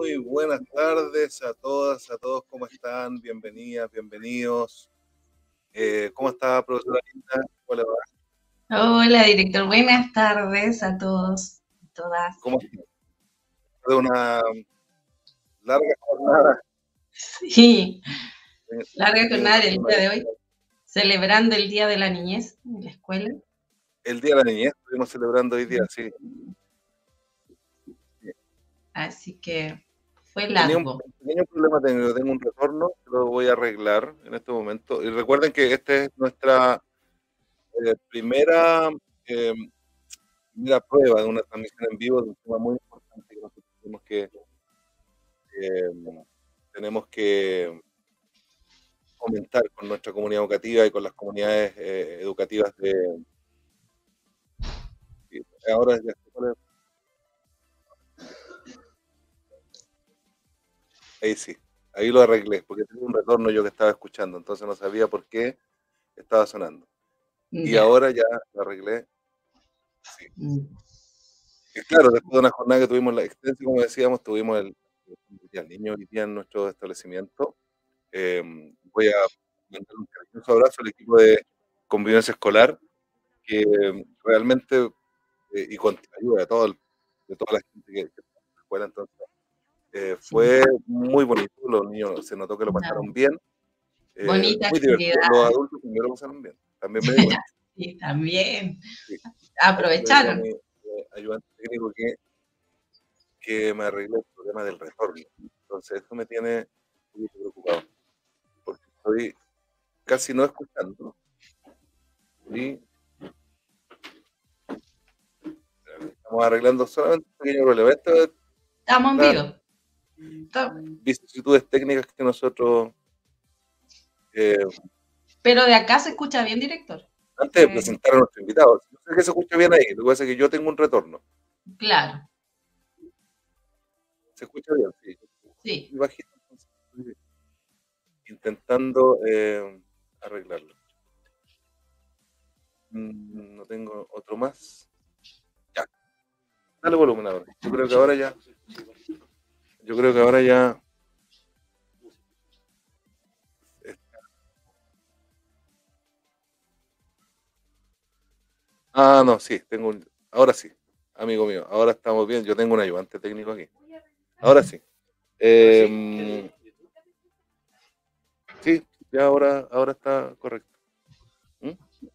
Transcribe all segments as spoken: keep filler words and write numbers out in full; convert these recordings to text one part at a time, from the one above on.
Muy buenas tardes a todas, a todos, ¿cómo están? Bienvenidas, bienvenidos. Eh, ¿cómo está, profesora Linda? ¿Cómo le va? Hola, director. Buenas tardes a todos y todas. ¿Cómo está? De una larga jornada. Sí, en- larga en jornada del día de hoy, educación. celebrando el Día de la Niñez en la escuela. El Día de la Niñez, estuvimos celebrando hoy día, sí. Así que fue Tenía un largo. pequeño problema técnico, tengo un retorno, que lo voy a arreglar en este momento. Y recuerden que esta es nuestra eh, primera, eh, primera prueba de una transmisión en vivo de un tema muy importante que nosotros tenemos que eh, tenemos que comentar con nuestra comunidad educativa y con las comunidades eh, educativas de... y ahora ya, ahí sí, ahí lo arreglé, porque tenía un retorno yo que estaba escuchando, entonces no sabía por qué estaba sonando. Y Ya. ahora ya lo arreglé, sí. Mm. Y claro, después de una jornada que tuvimos la extensa, como decíamos, tuvimos el, el Día del Niño hoy día en nuestro establecimiento. Eh, voy a mandar un cariñoso abrazo al equipo de convivencia escolar, que realmente, eh, y con la ayuda de, todo el- de toda la gente que, que está en la escuela, entonces, eh, Sí, fue muy bonito. Los niños se notó que lo una pasaron bien, eh, bonita muy divertido. Los actividad. adultos también lo pasaron bien, también me di cuenta. Sí, también. Sí. A eso le digo a Aprovecharon. mi eh, ayudante técnico que, que me arregle el problema del retorno. Entonces, eso me tiene un poquito preocupado, porque estoy casi no escuchando. Y estamos arreglando solamente un pequeño problema. Esto es Estamos en las vivo. Estamos- vicisitudes técnicas que nosotros, eh, Pero de acá se escucha bien, director. antes de Eh, presentar a nuestro invitado, no sé que se escucha bien ahí, lo que pasa es que yo tengo un retorno. claro, ¿Se escucha bien? Sí. sí. Muy bajito, entonces estoy intentando eh, arreglarlo. Mm, no tengo otro más. Ya, dale volumen ahora. Yo creo que ahora ya, yo creo que ahora ya. Ah, no, sí, tengo un, ahora sí, amigo mío, ahora estamos bien. Yo tengo un ayudante técnico aquí. Ahora sí. Eh, sí, ya ahora, ahora está correcto. ¿Mm?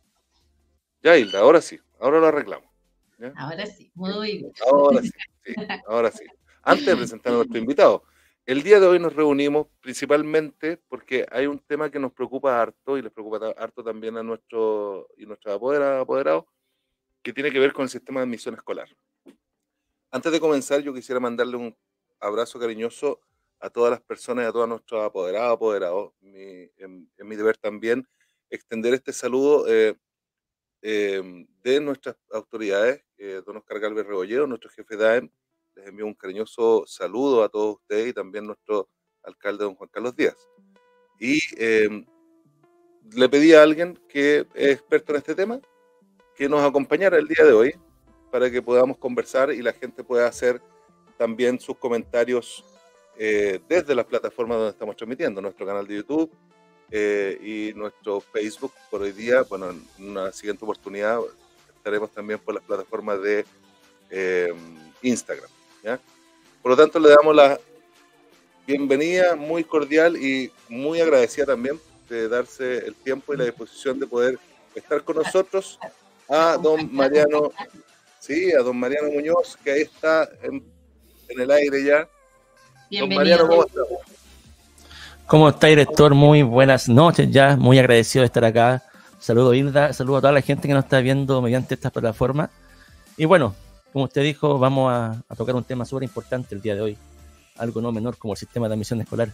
Ya, Hilda, ahora sí, ahora lo arreglamos. ¿Ya? Ahora sí, Sí. muy bien. Ahora sí, sí, ahora sí. Antes de presentar a nuestro invitado, el día de hoy nos reunimos principalmente porque hay un tema que nos preocupa harto y les preocupa ta- harto también a nuestro y nuestros apodera- apoderados, que tiene que ver con el sistema de admisión escolar. Antes de comenzar, yo quisiera mandarle un abrazo cariñoso a todas las personas y a todos nuestros apoderados, apoderados. Mi, en, en mi deber también extender este saludo eh, eh, de nuestras autoridades, eh, don Oscar Galvez Rebollero, nuestro jefe de A E M. Les envío un cariñoso saludo a todos ustedes y también nuestro alcalde, don Juan Carlos Díaz. Y eh, le pedí a alguien que es experto en este tema que nos acompañara el día de hoy para que podamos conversar y la gente pueda hacer también sus comentarios eh, desde las plataformas donde estamos transmitiendo, nuestro canal de YouTube eh, y nuestro Facebook por hoy día. Bueno, en una siguiente oportunidad estaremos también por las plataformas de eh, Instagram, ¿ya? Por lo tanto, le damos la bienvenida muy cordial y muy agradecida también de darse el tiempo y la disposición de poder estar con nosotros a don Acompañarnos. Mariano, sí, a don Mariano Muñoz, que ahí está en, en el aire ya. Don Mariano, Bienvenido. ¿cómo está? ¿Cómo está, director? Muy buenas noches ya, muy agradecido de estar acá. Saludo, Hilda, saludo a toda la gente que nos está viendo mediante esta plataforma. Y bueno, como usted dijo, vamos a, a tocar un tema súper importante el día de hoy, algo no menor como el sistema de admisión escolar.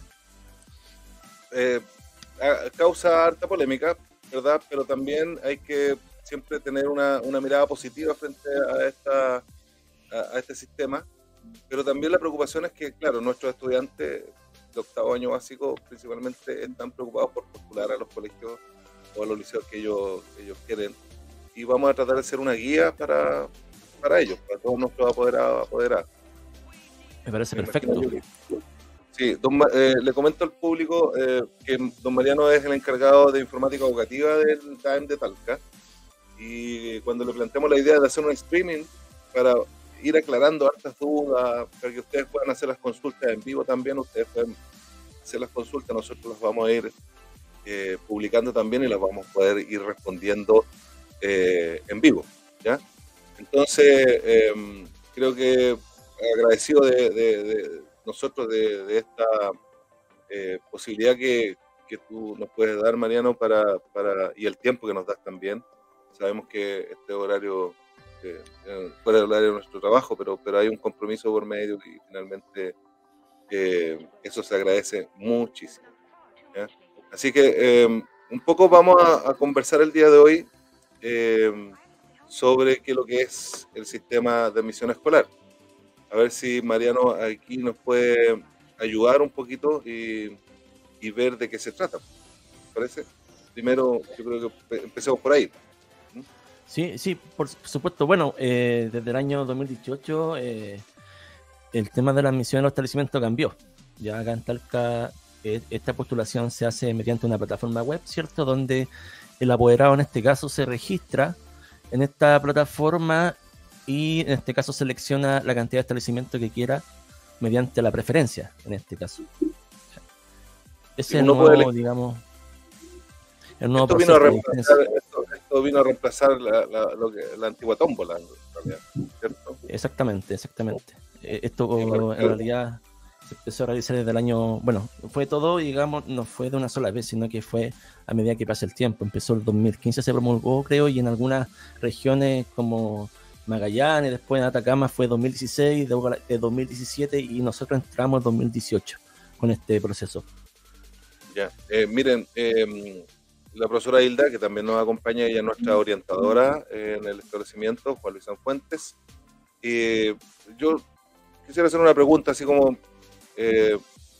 Eh, a- causa harta polémica, ¿verdad? Pero también hay que siempre tener una, una mirada positiva frente a, esta, a, a este sistema. Pero también la preocupación es que, claro, nuestros estudiantes de octavo año básico principalmente están preocupados por postular a los colegios o a los liceos que ellos, que ellos quieren. Y vamos a tratar de ser una guía para, para ellos, para todos nuestros apoderados, apoderadas. Me parece perfecto. Sí, don, eh, le comento al público eh, que don Mariano es el encargado de informática educativa del D A E M de Talca, y cuando le planteamos la idea de hacer un streaming para ir aclarando hartas dudas, para que ustedes puedan hacer las consultas en vivo también, ustedes pueden hacer las consultas, nosotros las vamos a ir eh, publicando también y las vamos a poder ir respondiendo eh, en vivo, ¿ya? Entonces, eh, creo que agradecido de, de, de nosotros de, de esta eh, posibilidad que, que tú nos puedes dar, Mariano, para, para, y el tiempo que nos das también. Sabemos que este horario, eh, fuera del horario de nuestro trabajo, pero, pero hay un compromiso por medio y finalmente eh, eso se agradece muchísimo, ¿ya? Así que eh, un poco vamos a, a conversar el día de hoy eh, sobre qué es lo que es el sistema de admisión escolar. A ver si Mariano aquí nos puede ayudar un poquito y, y ver de qué se trata. ¿Te parece? Primero, yo creo que empecemos por ahí. Sí, sí, por supuesto. Bueno, eh, desde el año dos mil dieciocho eh, el tema de la admisión en los establecimientos cambió. Ya acá en Talca eh, esta postulación se hace mediante una plataforma web, ¿cierto? Donde el apoderado en este caso se registra en esta plataforma y en este caso selecciona la cantidad de establecimientos que quiera mediante la preferencia, en este caso. Ese es el nuevo, digamos, el nuevo esto proceso. Vino a reemplazar, esto, esto vino a reemplazar la, la, lo que, la antigua tómbola, en realidad, ¿cierto? Exactamente, exactamente. Esto sí, en realidad se empezó a realizar desde el año, bueno, fue todo, digamos, no fue de una sola vez, sino que fue a medida que pasa el tiempo. Empezó el dos mil quince, se promulgó, creo, y en algunas regiones como Magallanes, después en Atacama fue dos mil dieciséis, de dos mil diecisiete, y nosotros entramos en dos mil dieciocho con este proceso. Ya, eh, miren, eh, la profesora Hilda, que también nos acompaña, ella es nuestra orientadora eh, en el establecimiento, Juan Luis Sanfuentes. Eh, yo quisiera hacer una pregunta, así como eh,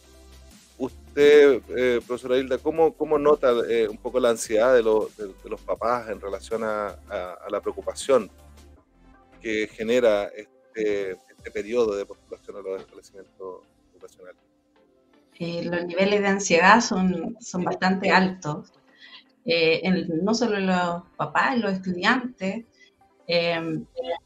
usted, eh, profesora Hilda, ¿cómo, cómo nota eh, un poco la ansiedad de, lo, de, de los papás en relación a, a, a la preocupación que genera este, este periodo de postulación a los establecimientos educacionales? Eh, los niveles de ansiedad son, son bastante altos, eh, en, no solo los papás, los estudiantes, eh,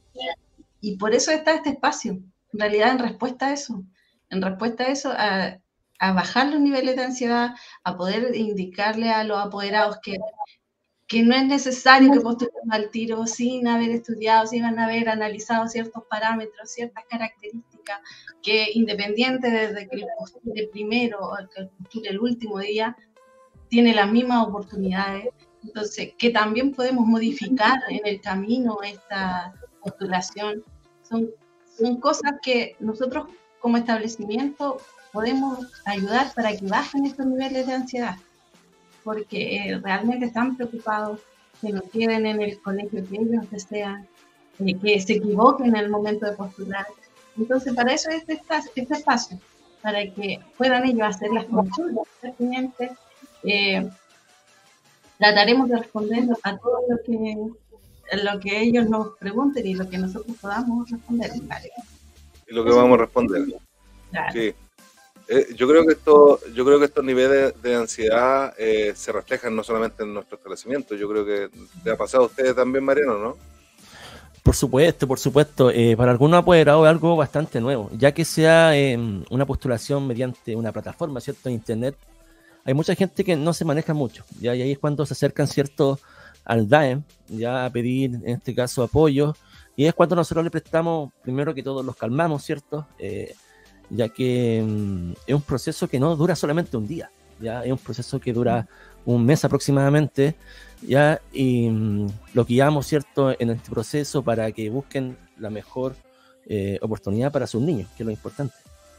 y por eso está este espacio, en realidad en respuesta a eso, en respuesta a eso, a, a bajar los niveles de ansiedad, a poder indicarle a los apoderados que que no es necesario que postulemos al tiro sin haber estudiado, sin haber analizado ciertos parámetros, ciertas características, que independiente desde que el postule primero o el que postule el último día, tiene las mismas oportunidades. Entonces, que también podemos modificar en el camino esta postulación. Son, son cosas que nosotros como establecimiento podemos ayudar para que bajen estos niveles de ansiedad, porque eh, realmente están preocupados que no queden en el colegio que ellos desean, eh, que se equivoquen en el momento de postular. Entonces, para eso es este, este espacio, para que puedan ellos hacer las consultas pertinentes. Eh, trataremos de responder a todo lo que, lo que ellos nos pregunten y lo que nosotros podamos responder. ¿Vale? Y lo que vamos a responder. Claro. Sí. Eh, yo creo que esto, yo creo que estos niveles de, de ansiedad eh, se reflejan no solamente en nuestro establecimiento. Yo creo que le ha pasado a ustedes también, Mariano, ¿no? Por supuesto, por supuesto. Eh, para algunos apoderados es algo bastante nuevo, ya que sea eh, una postulación mediante una plataforma, ¿cierto? Internet. Hay mucha gente que no se maneja mucho, ¿ya? Y ahí es cuando se acercan, ¿cierto?, al D A E M, ya a pedir, en este caso, apoyo. Y es cuando nosotros le prestamos, primero que todo, los calmamos, ¿cierto? Eh, ya que um, es un proceso que no dura solamente un día, ya es un proceso que dura un mes aproximadamente, ya, y um, lo guiamos, ¿cierto?, en este proceso para que busquen la mejor eh, oportunidad para sus niños, que es lo importante.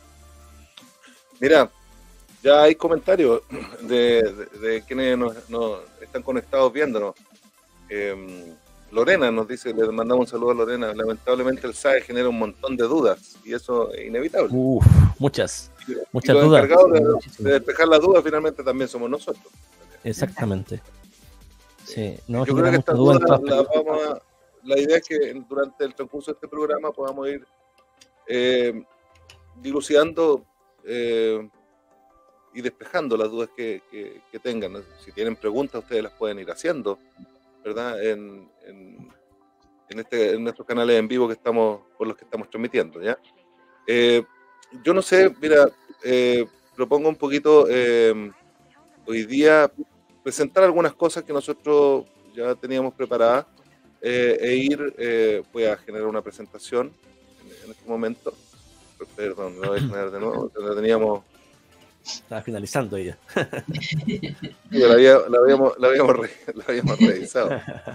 Mira, ya hay comentarios de, de, de quienes nos, nos están conectados viéndonos. Eh, Lorena nos dice, le mandamos un saludo a Lorena, lamentablemente el S A E genera un montón de dudas y eso es inevitable. Uf, muchas, y, muchas y los dudas. encargados de, de despejar las dudas finalmente también somos nosotros. Exactamente. Sí, no, yo creo que esta duda duda la, vamos a, la idea es que durante el transcurso de este programa podamos ir eh, dilucidando eh, y despejando las dudas que, que, que tengan, ¿no? Si tienen preguntas, ustedes las pueden ir haciendo, ¿verdad? En, en, en, este, en nuestros canales en vivo que estamos, por los que estamos transmitiendo, ¿ya? Eh, yo no sé, mira, eh, propongo un poquito eh, hoy día presentar algunas cosas que nosotros ya teníamos preparadas eh, e ir, eh, voy a generar una presentación en, en este momento. Perdón, lo voy a generar de nuevo, la teníamos... Estaba finalizando ella. Sí, la, había, la, habíamos, la, habíamos re, la habíamos revisado.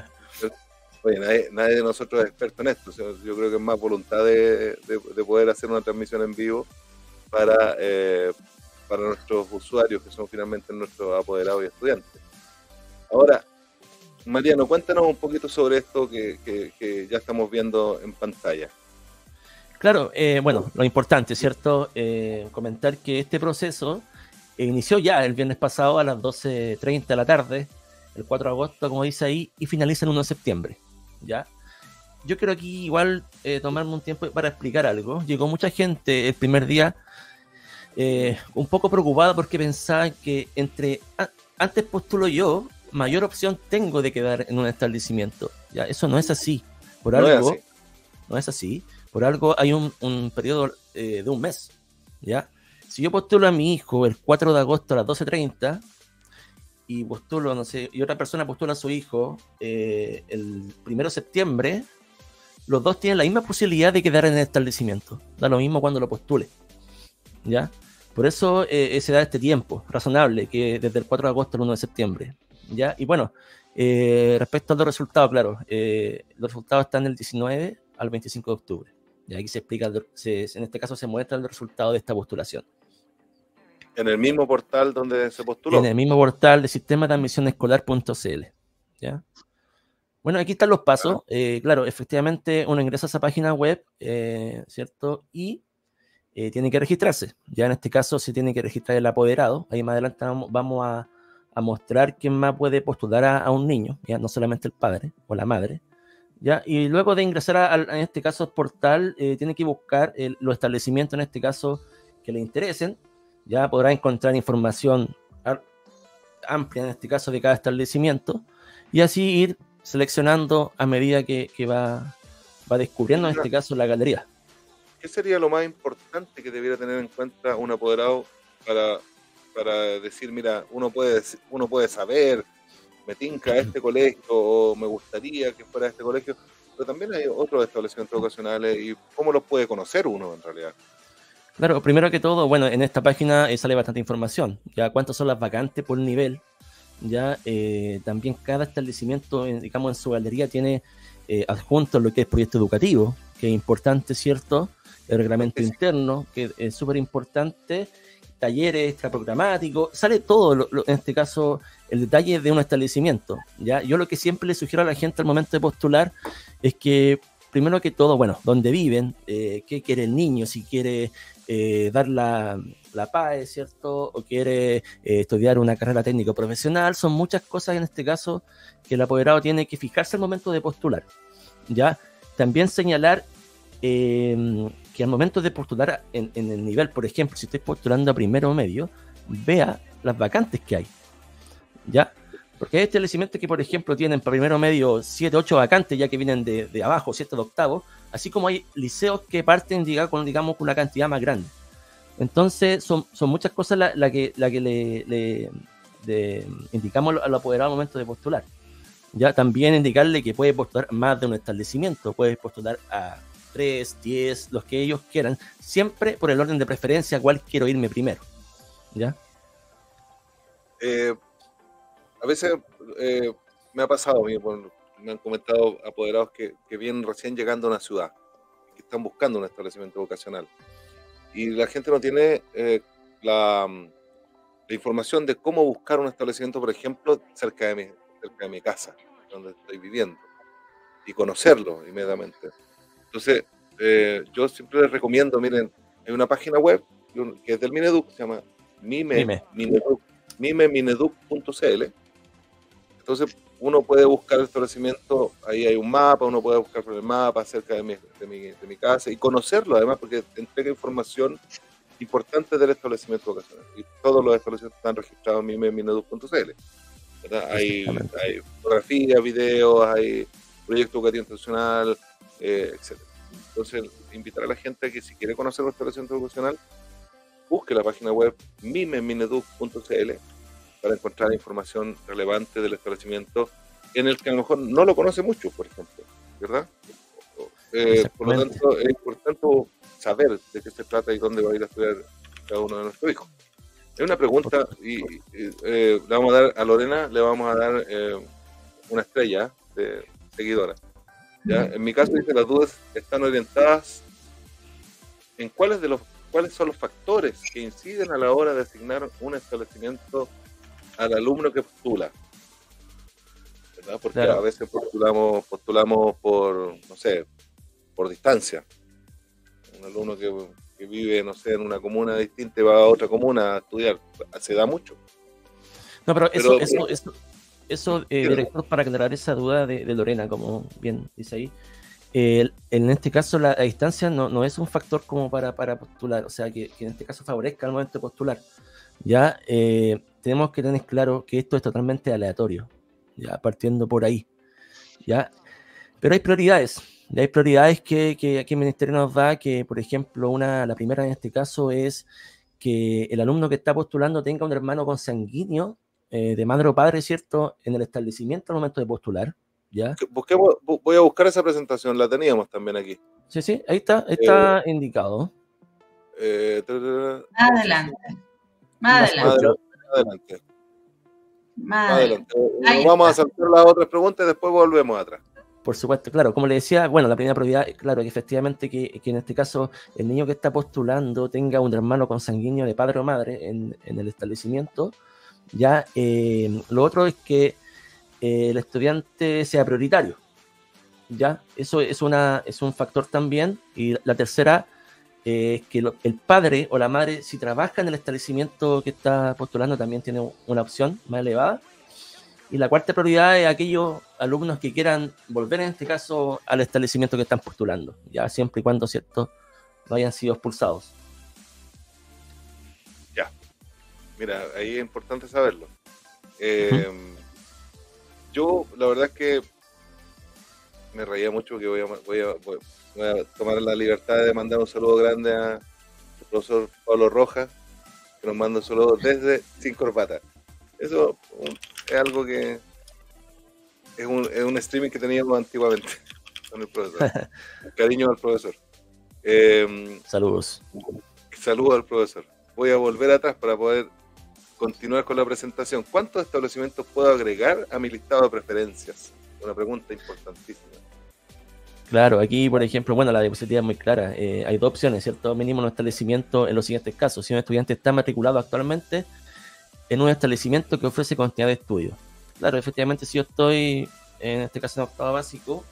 Oye, nadie, nadie de nosotros es experto en esto. Yo creo que es más voluntad de, de, de poder hacer una transmisión en vivo para, eh, para nuestros usuarios, que son finalmente nuestros apoderados y estudiantes. Ahora, Mariano, cuéntanos un poquito sobre esto que, que, que ya estamos viendo en pantalla. Claro, eh, bueno, lo importante, ¿cierto? Eh, comentar que este proceso inició ya el viernes pasado a las doce treinta de la tarde, el cuatro de agosto, como dice ahí, y finaliza el uno de septiembre, ¿ya? Yo quiero aquí igual eh, tomarme un tiempo para explicar algo. Llegó mucha gente el primer día eh, un poco preocupada porque pensaban que entre a, antes postulo yo, mayor opción tengo de quedar en un establecimiento, ¿ya? Eso no es así. Por No algo, es así. no es así. Por algo hay un, un periodo eh, de un mes, ¿ya? Si yo postulo a mi hijo el cuatro de agosto a las doce treinta y postulo, no sé, y otra persona postula a su hijo eh, el primero de septiembre, los dos tienen la misma posibilidad de quedar en el establecimiento. Da lo mismo cuando lo postule, ¿ya? Por eso eh, se da este tiempo razonable, que desde el cuatro de agosto al uno de septiembre, ¿ya? Y bueno, eh, respecto a los resultados, claro, eh, los resultados están del diecinueve al veinticinco de octubre. Y aquí se explica, se, en este caso se muestra el resultado de esta postulación. En el mismo portal donde se postuló. En el mismo portal de sistema de admisión escolar punto c l. ¿Ya? Bueno, aquí están los pasos. Eh, claro, efectivamente uno ingresa a esa página web, eh, ¿cierto? Y eh, tiene que registrarse. Ya en este caso se tiene que registrar el apoderado. Ahí más adelante vamos, vamos a, a mostrar quién más puede postular a, a un niño, ya no solamente el padre o la madre. ¿Ya? Y luego de ingresar a, a, en este caso al portal, eh, tiene que buscar el, los establecimientos, en este caso, que le interesen. Ya podrá encontrar información amplia, en este caso, de cada establecimiento, y así ir seleccionando a medida que, que va, va descubriendo, en este caso, la galería. ¿Qué sería lo más importante que debiera tener en cuenta un apoderado para, para decir, mira, uno puede, uno puede saber... me tinca a este colegio o me gustaría que fuera a este colegio, pero también hay otros establecimientos vocacionales y cómo los puede conocer uno en realidad? Claro, primero que todo, bueno, en esta página eh, sale bastante información, ya cuántas son las vacantes por nivel, ya eh, también cada establecimiento, eh, digamos, en su galería tiene eh, adjunto lo que es proyecto educativo, que es importante, ¿cierto? El reglamento sí. interno, que es súper importante, talleres extraprogramáticos, sale todo, lo, lo, en este caso, el detalle de un establecimiento, ¿ya? Yo lo que siempre le sugiero a la gente al momento de postular es que, primero que todo, bueno, dónde viven, eh, qué quiere el niño, si quiere eh, dar la, la P A E, ¿cierto? O quiere eh, estudiar una carrera técnico profesional, son muchas cosas en este caso que el apoderado tiene que fijarse al momento de postular, ¿ya? También señalar eh, que al momento de postular en, en el nivel, por ejemplo, si estoy postulando a primero o medio, vea las vacantes que hay, ¿ya? Porque hay establecimientos que, por ejemplo, tienen para primero medio siete, ocho vacantes, ya que vienen de, de abajo, siete de octavo, así como hay liceos que parten, digamos, con, digamos, con una cantidad más grande. Entonces, son, son muchas cosas las la que, la que le, le, le indicamos al apoderado al momento de postular. Ya también indicarle que puede postular más de un establecimiento, puede postular a tres, diez, los que ellos quieran, siempre por el orden de preferencia, cuál quiero irme primero, ¿ya? Eh, a veces eh, me ha pasado, me han comentado apoderados que, que vienen recién llegando a una ciudad, que están buscando un establecimiento vocacional, y la gente no tiene eh, la, la información de cómo buscar un establecimiento, por ejemplo, cerca de mi, cerca de mi casa, donde estoy viviendo, y conocerlo inmediatamente. Entonces, eh, yo siempre les recomiendo, miren, hay una página web que es del Mineduc, se llama mime, Mime. Mineduc, mime mineduc punto c l. Entonces, uno puede buscar el establecimiento, ahí hay un mapa, uno puede buscar por el mapa acerca de mi, de mi, de mi casa y conocerlo además, porque entrega información importante del establecimiento vocacional. Y todos los establecimientos están registrados en mime mineduc punto c l. Hay, hay fotografías, videos, hay proyecto educativo institucional, eh, etcétera. Entonces, invitar a la gente a que si quiere conocer el establecimiento vocacional, busque la página web mime mineduc punto c l para encontrar información relevante del establecimiento en el que a lo mejor no lo conoce mucho, por ejemplo, ¿verdad? Eh, por lo tanto, es importante saber de qué se trata y dónde va a ir a estudiar cada uno de nuestros hijos. Es una pregunta y, y eh, le vamos a dar a Lorena, le vamos a dar eh, una estrella de seguidora. ¿Ya? En mi caso, dice, las dudas están orientadas en cuáles de los cuáles son los factores que inciden a la hora de asignar un establecimiento al alumno que postula, ¿verdad? Porque claro, a veces postulamos postulamos por, no sé, por distancia. Un alumno que, que vive, no sé, en una comuna distinta y va a otra comuna a estudiar, se da mucho. No, pero eso, pero, eso, eso, eso eh, director, para aclarar esa duda de, de Lorena, como bien dice ahí, eh, en este caso la, la distancia no, no es un factor como para, para postular, o sea, que, que en este caso favorezca al momento de postular. Ya eh, tenemos que tener claro que esto es totalmente aleatorio, ya partiendo por ahí, ya, pero hay prioridades, hay prioridades que, que aquí el Ministerio nos da, que por ejemplo, una, la primera en este caso es que el alumno que está postulando tenga un hermano consanguíneo eh, de madre o padre, ¿cierto?, en el establecimiento al momento de postular, ya. Busquemos, voy a buscar esa presentación, la teníamos también aquí. Sí, sí, ahí está, está eh, indicado. Eh, adelante. Más adelante. Más adelante. Más adelante. Nos vamos a saltar las otras preguntas y después volvemos atrás. Por supuesto, claro, como le decía, bueno, la primera prioridad, claro, que efectivamente que, que en este caso el niño que está postulando tenga un hermano consanguíneo de padre o madre en, en el establecimiento. Ya, eh, lo otro es que eh, el estudiante sea prioritario. Ya, eso es, una, es un factor también. Y la tercera es eh, que lo, el padre o la madre, si trabaja en el establecimiento que está postulando, también tiene una opción más elevada. Y la cuarta prioridad es aquellos alumnos que quieran volver, en este caso, al establecimiento que están postulando, ya siempre y cuando, ¿cierto?, no hayan sido expulsados. Ya. Mira, ahí es importante saberlo. Eh, uh-huh. Yo, la verdad es que me reía mucho, que voy a, voy, a, voy a tomar la libertad de mandar un saludo grande al profesor Pablo Rojas, que nos manda un saludo desde Sin Corbata. Eso es algo que es un, es un streaming que teníamos antiguamente con el profesor. Cariño al profesor. Eh, Saludos. Saludos al profesor. Voy a volver atrás para poder continuar con la presentación. ¿Cuántos establecimientos puedo agregar a mi listado de preferencias? Una pregunta importantísima. Claro, aquí, por ejemplo, bueno, la diapositiva es muy clara. Eh, hay dos opciones, ¿cierto? Mínimo un establecimiento en los siguientes casos. Si un estudiante está matriculado actualmente en un establecimiento que ofrece continuidad de estudio. Claro, efectivamente, si yo estoy, en este caso, en octavo básico,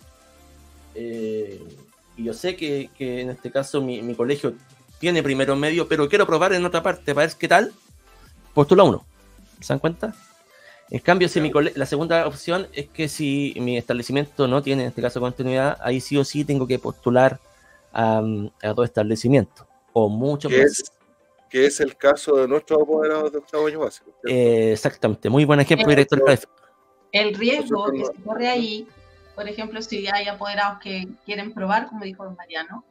eh, y yo sé que, que en este caso mi, mi colegio tiene primero medio, pero quiero probar en otra parte para ver qué tal, postulo a uno. ¿Se dan cuenta? En cambio, si mi cole- la segunda opción es que si mi establecimiento no tiene, en este caso, continuidad, ahí sí o sí tengo que postular a, a dos establecimientos, o mucho más. Es, que es el caso de nuestros apoderados de octavo año básico. Eh, exactamente, muy buen ejemplo, el, director Jefe. El riesgo que se corre ahí, por ejemplo, si hay apoderados que quieren probar, como dijo Mariano,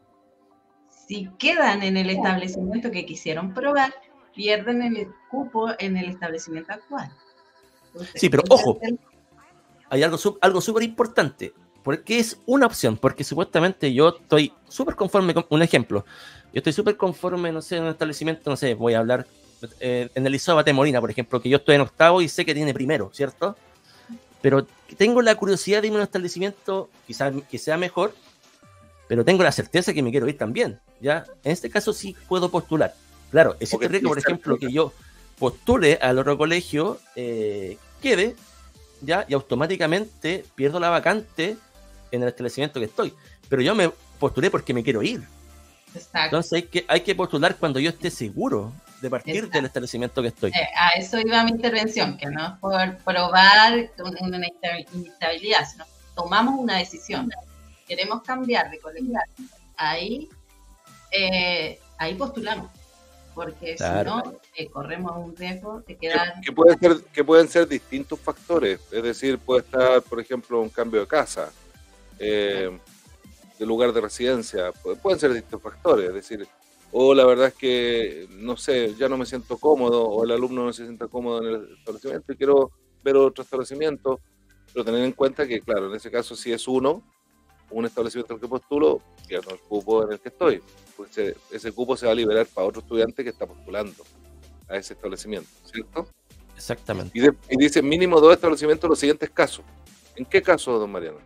si quedan en el establecimiento que quisieron probar, pierden el cupo en el establecimiento actual. Entonces, sí, pero ojo, hay algo algo súper importante, porque es una opción, porque supuestamente yo estoy súper conforme con un ejemplo. Yo estoy súper conforme, no sé, en un establecimiento, no sé, voy a hablar eh, en el Liceo Bate Molina, por ejemplo, que yo estoy en octavo y sé que tiene primero, ¿cierto? Pero tengo la curiosidad de irme a un establecimiento quizás que sea mejor, pero tengo la certeza que me quiero ir también, ¿ya? En este caso sí puedo postular. Claro, existe el riesgo, por ejemplo, que yo postule al otro colegio, eh, quede, ¿ya? Y automáticamente pierdo la vacante en el establecimiento que estoy. Pero yo me postulé porque me quiero ir. Exacto. Entonces hay que, hay que postular cuando yo esté seguro de partir Exacto. del establecimiento que estoy. Eh, a eso iba mi intervención, que no es por probar una inestabilidad, sino tomamos una decisión, queremos cambiar de colegio, ahí, eh, ahí postulamos, porque Claro. si no, eh, corremos un riesgo de quedar... Que, que, pueden ser, que pueden ser distintos factores, es decir, puede estar, por ejemplo, un cambio de casa, eh, de lugar de residencia, pueden ser distintos factores, es decir, o la verdad es que, no sé, ya no me siento cómodo, o el alumno no se sienta cómodo en el establecimiento y quiero ver otro establecimiento, pero tener en cuenta que, claro, en ese caso, si es uno, un establecimiento al que postulo, pierdo el cupo en el que estoy, pues ese, ese cupo se va a liberar para otro estudiante que está postulando a ese establecimiento, ¿cierto? Exactamente. Y, de, y dice mínimo dos establecimientos en los siguientes casos. ¿En qué caso, don Mariano?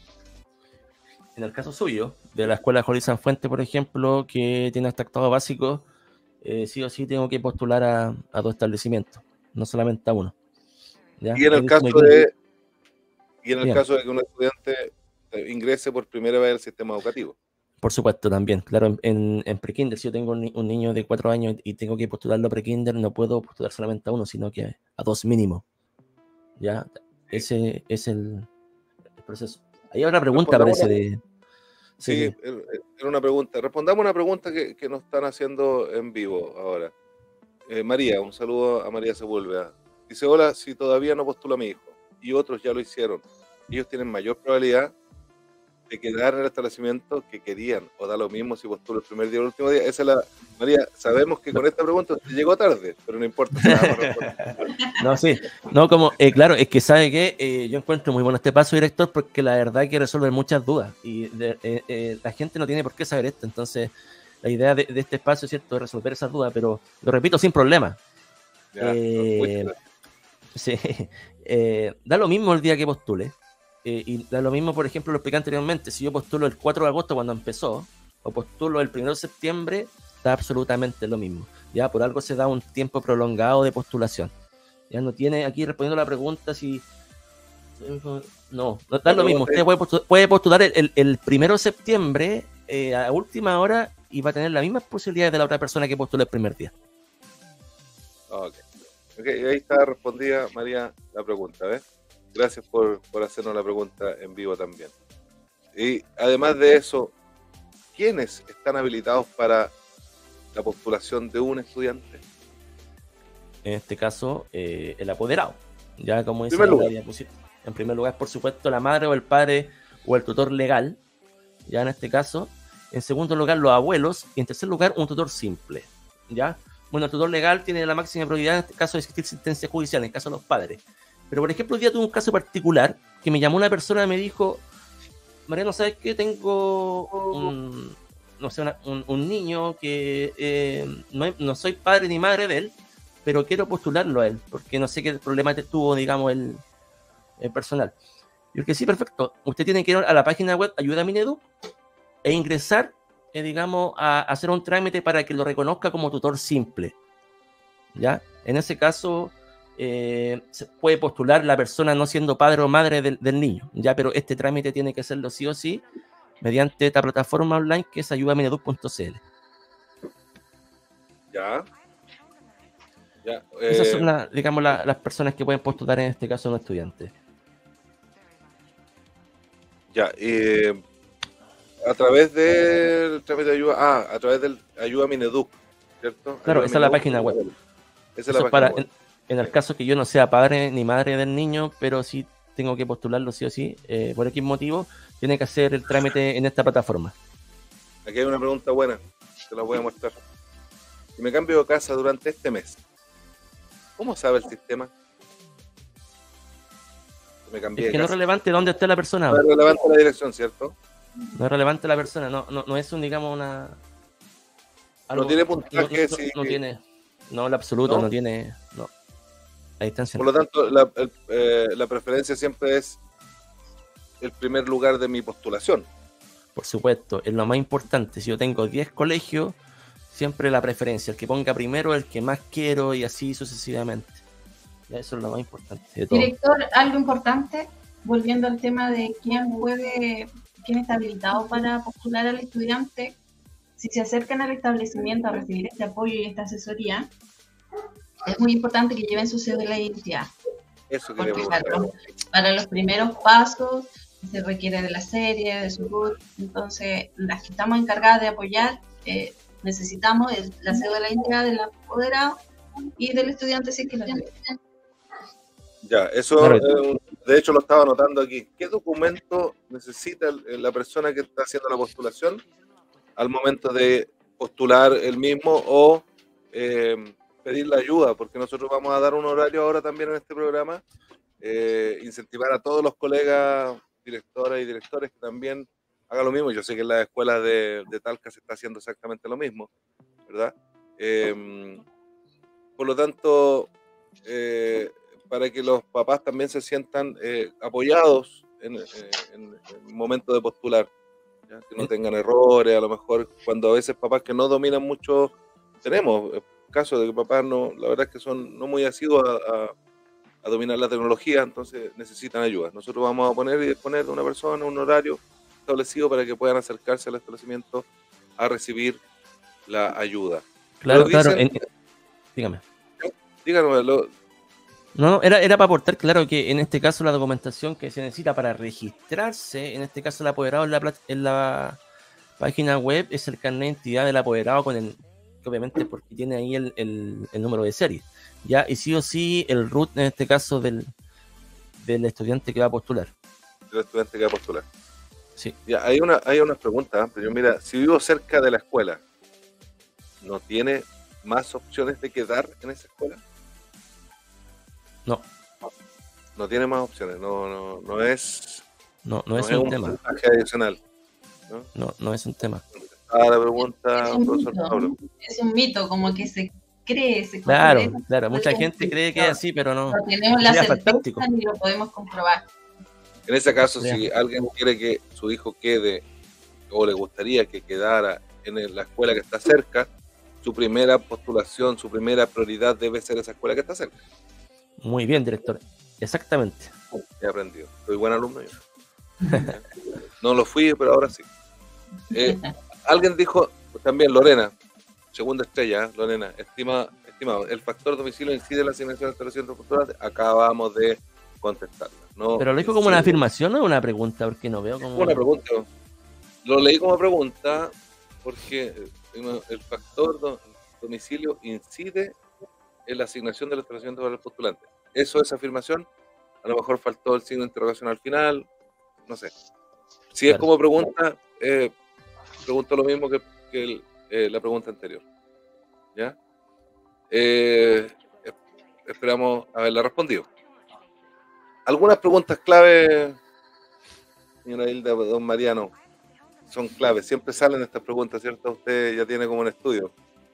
En el caso suyo, de la escuela Jolí San Fuente, por ejemplo, que tiene hasta octavo básico, eh, sí o sí tengo que postular a, a dos establecimientos, no solamente a uno. ¿Ya? Y en el Ahí caso dice muy de bien. y en el Bien. caso de que un estudiante eh, ingrese por primera vez al sistema educativo. Por supuesto, también. Claro, en, en prekinder, si yo tengo un, ni- un niño de cuatro años y tengo que postularlo a prekinder, no puedo postular solamente a uno, sino que a dos mínimo. ¿Ya? Ese es el, el proceso. Hay otra pregunta, Respondamos parece, una- de... Sí, Sí, er- er- era una pregunta. Respondamos una pregunta que, que nos están haciendo en vivo ahora. Eh, María, un saludo a María Sepúlveda. Dice, hola, si todavía no postula a mi hijo y otros ya lo hicieron, ellos tienen mayor probabilidad de quedar en el establecimiento que querían, o da lo mismo si postula el primer día o el último día. Esa es la... María, sabemos que con esta pregunta te llegó tarde, pero no importa. Se la vamos a responder. no, sí. No, como, eh, claro, es que sabe que eh, yo encuentro muy bueno este paso, director, porque la verdad es que resuelve muchas dudas y de- eh, eh, la gente no tiene por qué saber esto. Entonces, la idea de, de este espacio, ¿cierto?, es resolver esas dudas, pero lo repito sin problema. Ya, Eh, muchas Sí, eh, da lo mismo el día que postule. Eh, y da lo mismo, por ejemplo, lo expliqué anteriormente. Si yo postulo el cuatro de agosto cuando empezó, o postulo el primero de septiembre, da absolutamente lo mismo. Ya por algo se da un tiempo prolongado de postulación. Ya no tiene, aquí respondiendo a la pregunta si... No, no da lo mismo. Usted puede postular, puede postular el, el, el primero de septiembre eh, a última hora y va a tener las mismas posibilidades de la otra persona que postula el primer día. Ok. Ok, ahí está respondida, María, la pregunta, ¿ves? Gracias por, por hacernos la pregunta en vivo también. Y además de eso, ¿quiénes están habilitados para la postulación de un estudiante? En este caso, eh, el apoderado. Ya como dice Primer la lugar. diapositiva. En primer lugar, por supuesto, la madre o el padre o el tutor legal. Ya en este caso. En segundo lugar, los abuelos. Y en tercer lugar, un tutor simple. ¿Ya? Bueno, el tutor legal tiene la máxima prioridad en este caso de existir sentencia judicial, en el caso de los padres. Pero, por ejemplo, hoy día tuve un caso particular que me llamó una persona y me dijo, Mariano, ¿sabes qué? Tengo un, no sé, una, un, un niño que eh, no, no soy padre ni madre de él, pero quiero postularlo a él, porque no sé qué problema tuvo, digamos, el, el personal. Yo que sí, perfecto. Usted tiene que ir a la página web Ayuda a Mineduc e ingresar, eh, digamos, a, a hacer un trámite para que lo reconozca como tutor simple. ¿Ya? En ese caso, eh, se puede postular la persona no siendo padre o madre del, del niño, ¿ya? Pero este trámite tiene que hacerlo sí o sí mediante esta plataforma online que es ayuda mineduc punto c l. Ya. Ya, Esas eh, son la, digamos, la, las personas que pueden postular en este caso a un estudiante. ya, eh, a través del trámite de ayuda, ah, a través del Ayuda Mineduc, ¿cierto? Claro, Ayuda esa es la Mineduc. página web. Esa es Eso la es para, página web. en, en el caso que yo no sea padre ni madre del niño, pero sí tengo que postularlo sí o sí, eh, por X motivo, tiene que hacer el trámite en esta plataforma. Aquí hay una pregunta buena, te la voy a mostrar. Si me cambio de casa durante este mes, ¿cómo sabe el sistema? Que me cambié Es que de no es casa. relevante dónde esté la persona. No es relevante la dirección, ¿cierto? No es relevante la persona, no, no, no es un, digamos, una... No tiene puntaje, no, no, sí, no que- tiene, no, en absoluto, ¿No? no, tiene, no, a distancia Por no. lo tanto, la, el- eh, la preferencia siempre es el primer lugar de mi postulación. Por supuesto, es lo más importante, si yo tengo diez colegios, siempre la preferencia, el que ponga primero, el que más quiero y así sucesivamente. Ya, eso es lo más importante de todo. Director, algo importante, volviendo al tema de quién puede, quién está habilitado para postular al estudiante, si se acercan al establecimiento a recibir este apoyo y esta asesoría, es muy importante que lleven su cédula de identidad. Eso Porque queremos para saber. los, para los primeros pasos se requiere de la serie, de su root. Entonces, las que estamos encargadas de apoyar, eh, necesitamos el, la cédula de identidad del apoderado y del estudiante si es que la tiene. Ya, eso Claro. eh, de hecho lo estaba anotando aquí. ¿Qué documento necesita el- la persona que está haciendo la postulación al momento de postular el mismo o eh, pedir la ayuda? Porque nosotros vamos a dar un horario ahora también en este programa, eh, incentivar a todos los colegas, directoras y directores que también hagan lo mismo. Yo sé que en las escuelas de, de Talca se está haciendo exactamente lo mismo, ¿verdad? Eh, por lo tanto, eh, para que los papás también se sientan eh, apoyados en, eh, en, en el momento de postular, ¿ya? Que no tengan errores, a lo mejor cuando a veces papás que no dominan mucho, tenemos eh, casos de que papás no, la verdad es que son no muy asiduos a, a, a dominar la tecnología, entonces necesitan ayuda. Nosotros vamos a poner y disponer de una persona, un horario establecido para que puedan acercarse al establecimiento a recibir la ayuda. Claro, Pero claro. dicen, en- dígame. díganme, lo, No, no, era, era para aportar, claro, que en este caso la documentación que se necesita para registrarse, en este caso el apoderado en la, plat- en la página web, es el carnet de identidad del apoderado con el, que obviamente porque tiene ahí el, el- el número de serie, ya, y sí o sí el root en este caso del, del estudiante que va a postular. el estudiante que va a postular. Sí. Ya, hay una, hay unas preguntas, ¿eh? Pero mira, si vivo cerca de la escuela, ¿no tiene más opciones de quedar en esa escuela? No, No tiene más opciones, no, no, no es, no, no no es es un un tema, puntaje adicional. ¿No? no, no es un tema. Ah, la pregunta, Es un profesor mito. Pablo. Es un mito, como que se cree, se Claro, considera. claro, mucha Porque gente cree que es así, pero no, no tenemos la sería certeza fantástico. ni lo podemos comprobar. En ese caso, Sería si fantástico. alguien quiere que su hijo quede o le gustaría que quedara en el- la escuela que está cerca, su primera postulación, su primera prioridad debe ser esa escuela que está cerca. Muy bien, director, exactamente. He aprendido. Soy buen alumno yo. No lo fui, pero ahora sí. Eh, alguien dijo también, Lorena, segunda estrella, ¿eh? Lorena, estima, estimado, ¿el factor domicilio incide en la asignación de instalaciones postuladas? Acabamos de contestarla. No Pero lo dijo como una incide. afirmación, no una pregunta, porque no veo como... Una pregunta. Lo leí como pregunta porque eh, el factor do- domicilio incide en la asignación de la instalación para el postulante. ¿Eso es afirmación? A lo mejor faltó el signo de interrogación al final, no sé. Si es Claro. como pregunta, eh, pregunto lo mismo que, que el- eh, la pregunta anterior. ¿Ya? Eh, eh, esperamos haberla respondido. Algunas preguntas clave, señora Hilda, don Mariano, son claves. Siempre salen estas preguntas, ¿cierto? Usted ya tiene como un estudio,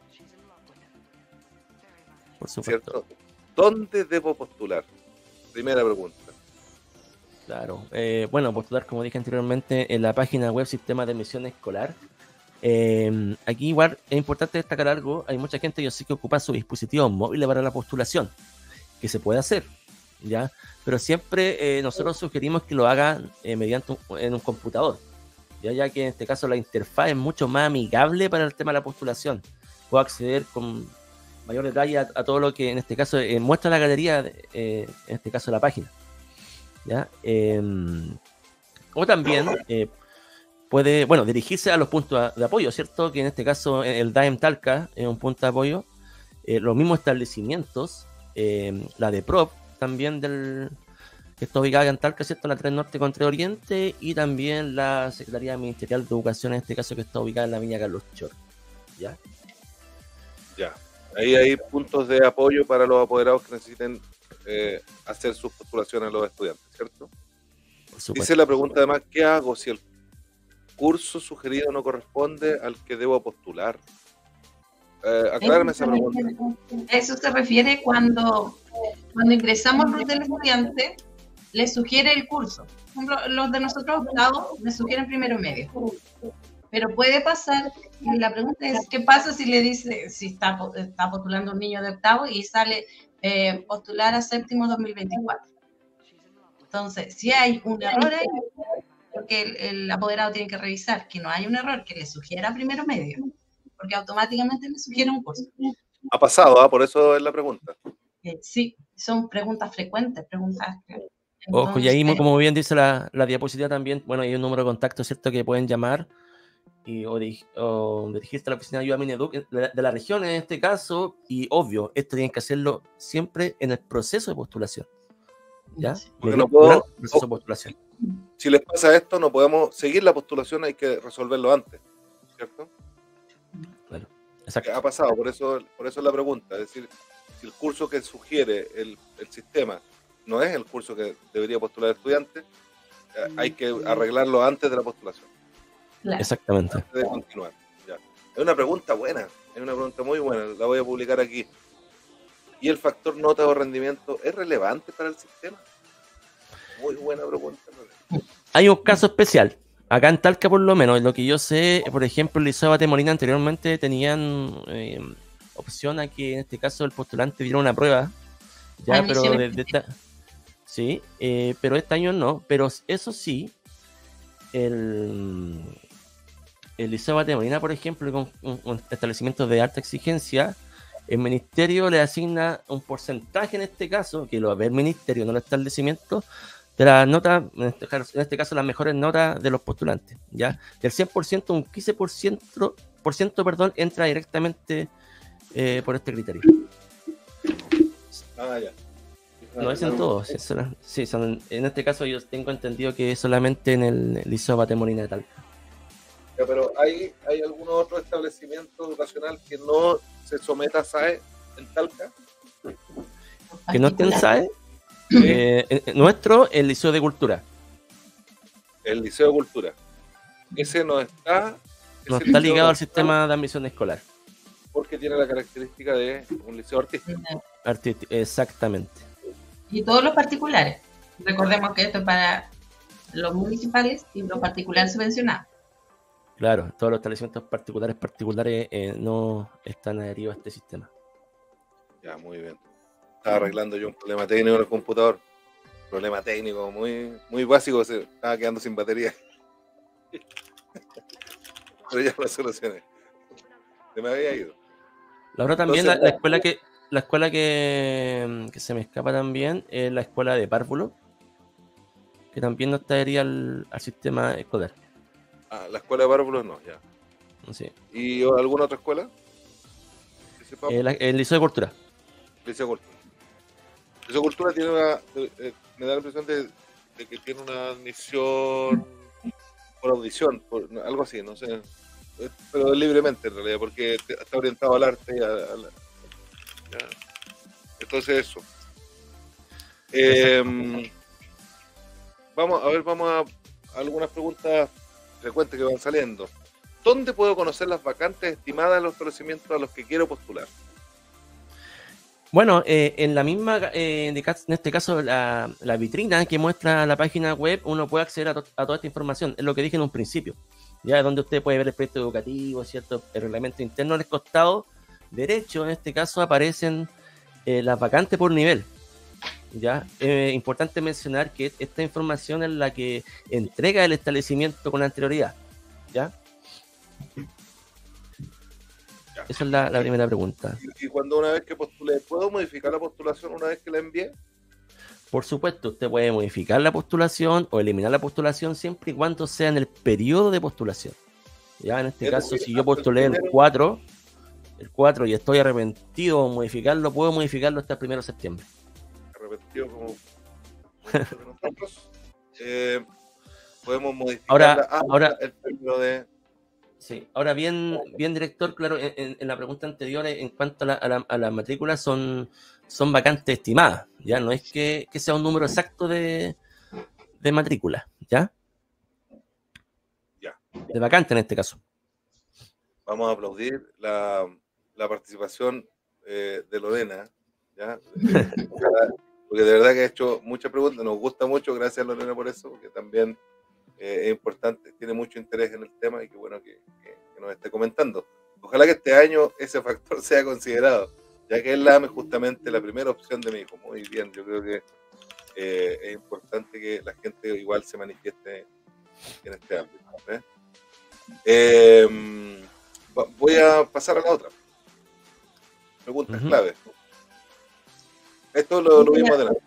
Por supuesto. ¿cierto? ¿Dónde debo postular? Primera pregunta. Claro. Eh, bueno, postular, como dije anteriormente, en la página web Sistema de Admisión Escolar. Eh, aquí igual es importante destacar algo. Hay mucha gente, yo sé, que ocupa su dispositivo móvil para la postulación, que se puede hacer, ¿ya? Pero siempre eh, nosotros sugerimos que lo hagan eh, mediante un, en un computador, ¿ya? Ya que en este caso la interfaz es mucho más amigable para el tema de la postulación. Puedo acceder con mayor detalle a, a todo lo que en este caso eh, muestra la galería, de, eh, en este caso la página, ¿ya? Eh, o también eh, puede, bueno, dirigirse a los puntos de apoyo, ¿cierto? Que en este caso el D A E M Talca es un punto de apoyo. Eh, los mismos establecimientos, eh, la de P R O P también, del, que está ubicada en Talca, ¿cierto? La tres Norte con tres Oriente, y también la Secretaría Ministerial de Educación, en este caso, que está ubicada en la Viña Carlos Chor, ¿ya? Ya. Ahí hay puntos de apoyo para los apoderados que necesiten eh, hacer sus postulaciones a los estudiantes, ¿cierto? Por supuesto. Dice la pregunta además, ¿qué hago si el curso sugerido no corresponde al que debo postular? Eh, aclárame esa pregunta. Eso se refiere cuando, cuando ingresamos al root del estudiante, le sugiere el curso. Por ejemplo, los de nosotros optados le sugieren primero medio. Pero puede pasar, y la pregunta es, ¿qué pasa si le dice, si está, está postulando un niño de octavo y sale eh, postular a séptimo dos mil veinticuatro? Entonces, si hay un error ahí, porque el, el apoderado tiene que revisar que no hay un error, que le sugiera primero medio. porque automáticamente le sugiere un curso. Ha pasado, ¿ah? Por eso es la pregunta. Eh, sí, son preguntas frecuentes, preguntas que... Ojo, y ahí, Entonces, como bien dice la, la diapositiva también, bueno, hay un número de contacto, ¿cierto?, que pueden llamar y, o, di- o dirigirse a la oficina de ayuda Mineduc de, la- de la región en este caso, y obvio, esto tienen que hacerlo siempre en el proceso de postulación, ¿ya? sí. Porque no Medi- puedo- durante el proceso de postulación. Si les pasa esto, no podemos seguir la postulación, hay que resolverlo antes, ¿cierto? Claro, Que exacto. ha pasado, por eso, por eso es la pregunta. Es decir, si el curso que sugiere el, el sistema no es el curso que debería postular el estudiante, eh, hay que arreglarlo antes de la postulación, Claro. Exactamente. antes de continuar. Ya. Es una pregunta buena, es una pregunta muy buena, la voy a publicar aquí. ¿Y el factor nota o rendimiento es relevante para el sistema? Muy buena pregunta. Hay un caso especial. Acá en Talca, por lo menos, lo que yo sé, por ejemplo, el Liceo Bate Molina anteriormente tenían eh, opción a que en este caso el postulante diera una prueba. Ya, Hay pero misiones desde esta... Sí, eh, pero este año no. Pero eso sí, el, el Liceo Bate Molina, por ejemplo, con un, un establecimiento de alta exigencia, el ministerio le asigna un porcentaje en este caso, que lo va a ver el ministerio, no el establecimiento, de las notas, en este, caso- en este caso las mejores notas de los postulantes, ¿ya? Del cien por ciento, un quince por ciento, por ciento perdón, entra directamente eh, por este criterio. Ah, ya. No es en todos, sí, son- sí, son- en este caso yo tengo entendido que es solamente en el Liceo Bate Molina de Talca. Ya, pero ¿hay, hay algún otro establecimiento educacional que no se someta a S A E en Talca? Que no estén particulares. S A E, eh, eh, nuestro, el Liceo de Cultura. El Liceo de Cultura. Ese no está... No ese está liceo ligado no al está sistema de admisión escolar. porque tiene la característica de un liceo artístico. Arti- Exactamente. Y todos los particulares. Recordemos que esto es para los municipales y los particulares subvencionados. Claro, todos los establecimientos particulares particulares eh, no están adheridos a este sistema. Ya, muy bien. Estaba arreglando yo un problema técnico en el computador. Problema técnico muy, muy básico, se estaba quedando sin batería. Pero ya lo solucioné. Se me había ido. La otra también, Entonces, la, la escuela que la escuela que, que se me escapa también es la escuela de Párvulo, que también no está adherida al, al sistema escolar. ah, la escuela de párvulos no, ya. Sí. ¿Y alguna otra escuela? Que sepamos. Eh, la- el Liceo de Cultura. Liceo de Cultura. Liceo de Cultura tiene una. eh, eh, me da la impresión de, de que tiene una admisión por audición, por, no, algo así, no sé. Eh, Pero libremente en realidad, porque te- está orientado al arte. y a- a la- ya. Entonces, eso. Eh, vamos a ver, vamos a, a algunas preguntas frecuentes que van saliendo. ¿Dónde puedo conocer las vacantes estimadas de los establecimientos a los que quiero postular? Bueno, eh, en la misma, eh, de cas- en este caso, la, la vitrina que muestra la página web, uno puede acceder a, to- a toda esta información. Es lo que dije en un principio. Ya donde usted puede ver el proyecto educativo, ¿cierto? El reglamento interno del costado derecho, en este caso, aparecen eh, las vacantes por nivel. Ya, es importante mencionar que esta información es la que entrega el establecimiento con anterioridad. ¿Ya? Ya. Esa es la, la primera pregunta. Y, y cuando una vez que postulé, ¿puedo modificar la postulación una vez que la envié? Por supuesto, usted puede modificar la postulación o eliminar la postulación siempre y cuando sea en el periodo de postulación. Ya, en este Es caso, decir, si yo hasta el postulé el primero- cuatro, el cuatro y estoy arrepentido de modificarlo, puedo modificarlo hasta el primero de septiembre. Repetido como muchos de nosotros. Eh, podemos modificar Ahora- ahora- el término de. Sí, ahora bien, bien director, claro, en, en- en la pregunta anterior, en cuanto a la, a la, a la matrícula, son, son vacantes estimadas, ya no es que, que sea un número exacto de, de matrícula, ¿ya? Ya. De vacante en este caso. Vamos a aplaudir la, la participación eh, de Lorena, ¿ya? Ojalá, porque de verdad que ha hecho muchas preguntas, nos gusta mucho, gracias Lorena por eso, porque también eh, es importante, tiene mucho interés en el tema y qué bueno que, que, que nos esté comentando. Ojalá que este año ese factor sea considerado, ya que es la justamente la primera opción de mi hijo. Muy bien, yo creo que eh, es importante que la gente igual se manifieste en este ámbito. ¿eh? Eh, voy a pasar a la otra. Preguntas Ujú. clave. Esto lo, lo mismo adelante.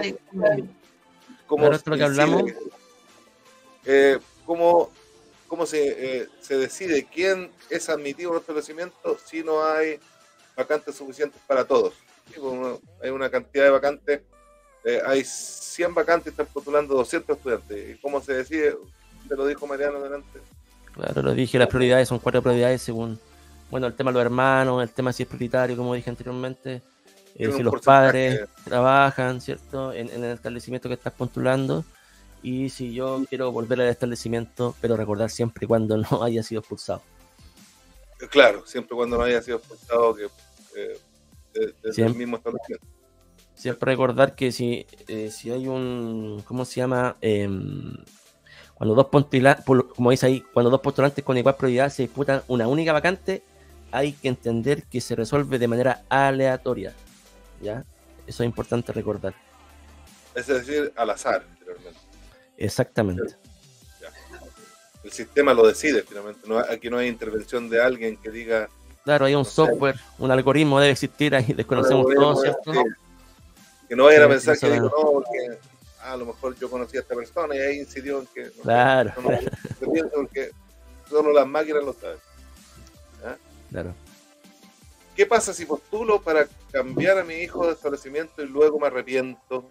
¿Cómo, Claro, esto es lo que hablamos. incide, eh, cómo, cómo se, eh, se decide quién es admitido en un establecimiento si no hay vacantes suficientes para todos? Sí, pues, hay una cantidad de vacantes, eh, hay cien vacantes, están postulando doscientos estudiantes. ¿Y cómo se decide? Te lo dijo Mariano adelante. Claro, lo dije, las prioridades son cuatro prioridades según, bueno, el tema de los hermanos, el tema si es prioritario, como dije anteriormente, eh, si los padres trabajan, ¿cierto? En, en el establecimiento que estás postulando, y si yo quiero volver al establecimiento, pero recordar siempre cuando no haya sido expulsado. Claro, siempre cuando no haya sido expulsado que eh, desde el mismo establecimiento. Siempre recordar que si, eh, si hay un, ¿cómo se llama? Eh, cuando dos postulantes, como dice ahí, cuando dos postulantes con igual prioridad se disputan una única vacante, hay que entender que se resuelve de manera aleatoria, ¿ya? Eso es importante recordar. Es decir, al azar, finalmente. Exactamente. Ya. El sistema lo decide, finalmente. No, aquí no hay intervención de alguien que diga... Claro, hay un no software, sé, un algoritmo debe existir, ahí desconocemos no, todos, ¿cierto? Que, que no vayan a sí, pensar sí, que digo, no, porque ah, a lo mejor yo conocí a esta persona y ahí incidió en que... No, claro. No, no, no, porque solo las máquinas lo saben. ¿Ah? Claro. ¿Qué pasa si postulo para cambiar a mi hijo de establecimiento y luego me arrepiento?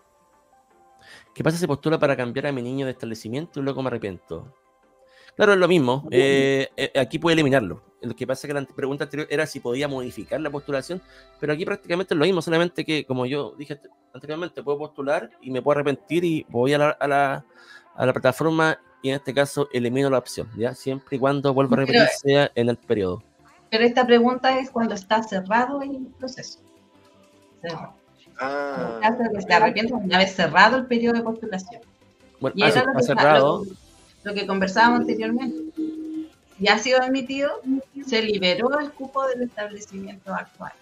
¿Qué pasa si postula para cambiar a mi niño de establecimiento y luego me arrepiento? Claro, es lo mismo. Eh, eh, aquí puede eliminarlo. Lo que pasa es que la pregunta anterior era si podía modificar la postulación, pero aquí prácticamente es lo mismo, solamente que, como yo dije anteriormente, puedo postular y me puedo arrepentir y voy a la, a la, a la plataforma y en este caso elimino la opción, ¿ya? Siempre y cuando vuelva a repetir pero, sea en el periodo. Pero esta pregunta es cuando está cerrado el proceso. Cerrado. Ah, en caso de que se arrepienta una vez cerrado el periodo de postulación. Bueno, y era lo, lo que, cerrado. Lo, lo que conversábamos anteriormente. Ya ha sido emitido, se liberó el cupo del establecimiento actual.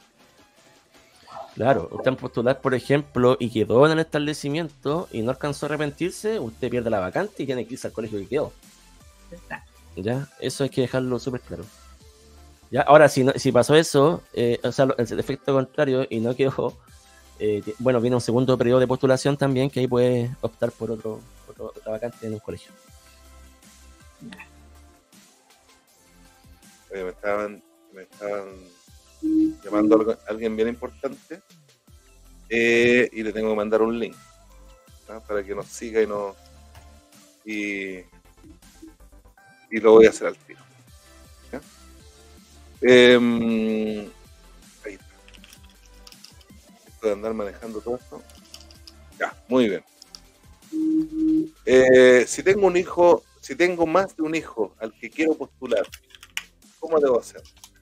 Claro, usted postular, por ejemplo, y quedó en el establecimiento y no alcanzó a arrepentirse, usted pierde la vacante y tiene que irse al colegio que quedó. Exacto. Ya, eso hay que dejarlo súper claro. Ya, ahora, si, no, si pasó eso, eh, o sea, el efecto contrario y no quedó, eh, bueno, viene un segundo periodo de postulación también, que ahí puede optar por otro, otro otra vacante en un colegio. Oye, me estaban, me estaban llamando a alguien bien importante eh, y le tengo que mandar un link, ¿no? Para que nos siga y nos y, y lo voy a hacer al tiro. ¿Ya? Eh, ahí está. Esto de andar manejando todo esto. Ya, muy bien. Eh, si tengo un hijo, si tengo más de un hijo al que quiero postular, ¿cómo debo hacer?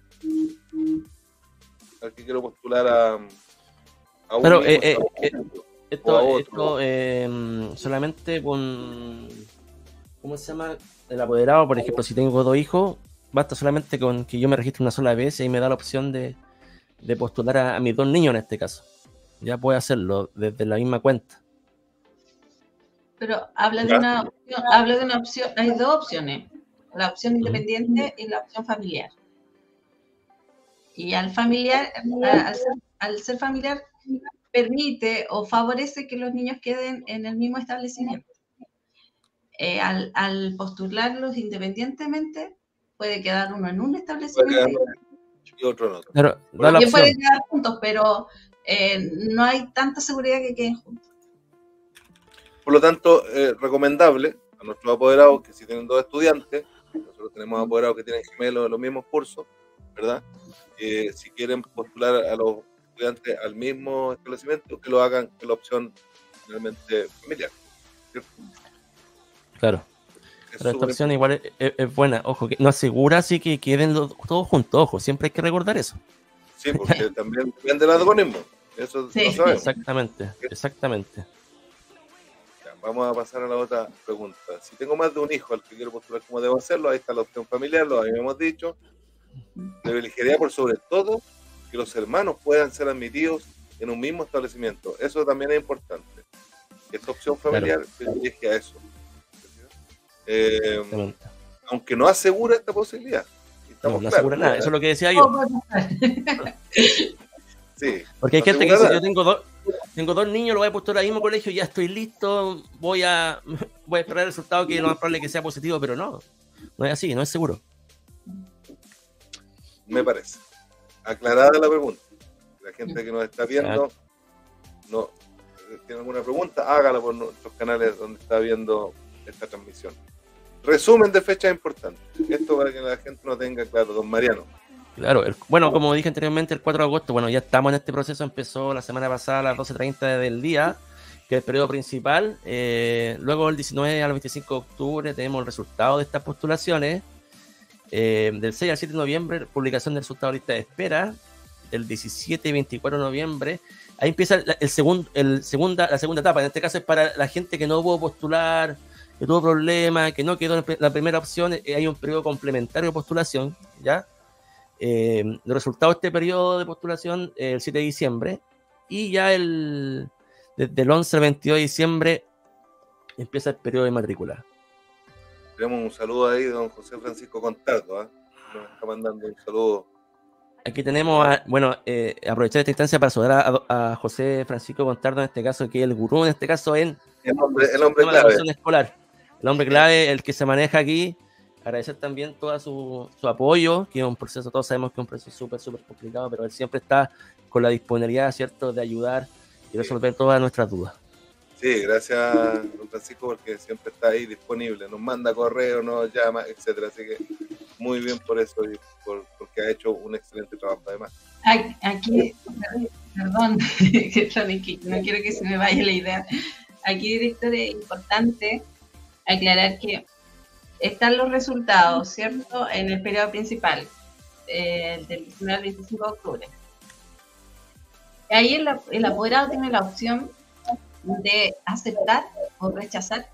Al que quiero postular a, a un Pero hijo, eh, eh, a eh, esto, esto eh, solamente con, ¿cómo se llama? El apoderado, por ejemplo, si tengo dos hijos, basta solamente con que yo me registre una sola vez y me da la opción de, de postular a, a mis dos niños en este caso. Ya puede hacerlo desde la misma cuenta. Pero habla de una opción, habla de una opción, hay dos opciones, la opción independiente y la opción familiar. Y al familiar, al ser, al ser familiar, permite o favorece que los niños queden en el mismo establecimiento. Eh, al, al postularlos independientemente, puede quedar uno en un establecimiento y otro en otro. Pero, da la opción. Pueden quedar juntos, pero eh, no hay tanta seguridad que queden juntos. Por lo tanto, eh, recomendable a nuestros apoderados que si tienen dos estudiantes, nosotros tenemos apoderados que tienen gemelos en los mismos cursos, ¿verdad? Eh, si quieren postular a los estudiantes al mismo establecimiento, que lo hagan con la opción finalmente familiar, ¿cierto? Claro. Es Pero esta opción igual es, es, es buena. Ojo, que no asegura así que queden los, todos juntos. Ojo, siempre hay que recordar eso. Sí, porque también depende del algoritmo. Eso sí. Lo sabemos. Exactamente, exactamente. Ya, vamos a pasar a la otra pregunta. Si tengo más de un hijo al que quiero postular, ¿cómo debo hacerlo? Ahí está la opción familiar, lo habíamos dicho. Privilegiaría por sobre todo que los hermanos puedan ser admitidos en un mismo establecimiento. Eso también es importante. Esta opción familiar claro. privilegia eso. Eh, aunque no asegura esta posibilidad. No, no claros, asegura nada, eso es lo que decía yo. Sí. Porque hay gente que dice, yo tengo dos, tengo dos niños, los voy a postular al mismo colegio, ya estoy listo, voy a, voy a esperar el resultado que lo más probable es que sea positivo, pero no, no es así, no es seguro. Me parece. Aclarada la pregunta. La gente que nos está viendo, no tiene alguna pregunta, hágala por nuestros canales donde está viendo esta transmisión. Resumen de fechas importantes. Esto para que la gente no tenga claro, don Mariano. Claro, el, bueno, como dije anteriormente, el cuatro de agosto, bueno, ya estamos en este proceso, empezó la semana pasada a las doce treinta del día, que es el periodo principal. Eh, luego el diecinueve al veinticinco de octubre tenemos el resultado de estas postulaciones. Eh, del seis al siete de noviembre, publicación del resultado de lista de espera. Del diecisiete y veinticuatro de noviembre, ahí empieza el, el segundo, el segunda, la segunda etapa. En este caso es para la gente que no pudo postular, que tuvo problemas, que no quedó en la primera opción. Eh, hay un periodo complementario de postulación, ¿ya? Eh, los resultados de este periodo de postulación eh, el siete de diciembre, y ya el desde el once al veintidós de diciembre empieza el periodo de matrícula. Tenemos un saludo ahí de don José Francisco Contardo, ¿eh? Nos está mandando un saludo. Aquí tenemos, a, bueno, eh, aprovechar esta instancia para saludar a, a José Francisco Contardo, en este caso, que es el gurú, en este caso, en el hombre, el hombre clave. Escolar. El hombre clave, el que se maneja aquí. Agradecer también todo su, su apoyo, que es un proceso, todos sabemos que es un proceso súper, súper complicado, pero él siempre está con la disponibilidad, ¿cierto?, de ayudar y resolver sí. todas nuestras dudas. Sí, gracias, don Francisco, porque siempre está ahí disponible, nos manda correo, nos llama, etcétera. Así que muy bien por eso y por, porque ha hecho un excelente trabajo además. Aquí, perdón, no quiero que se me vaya la idea. Aquí, director, es importante aclarar que están los resultados, ¿cierto?, en el periodo principal, eh, del diecinueve al veinticinco de octubre. Ahí el, el apoderado tiene la opción de aceptar o rechazar,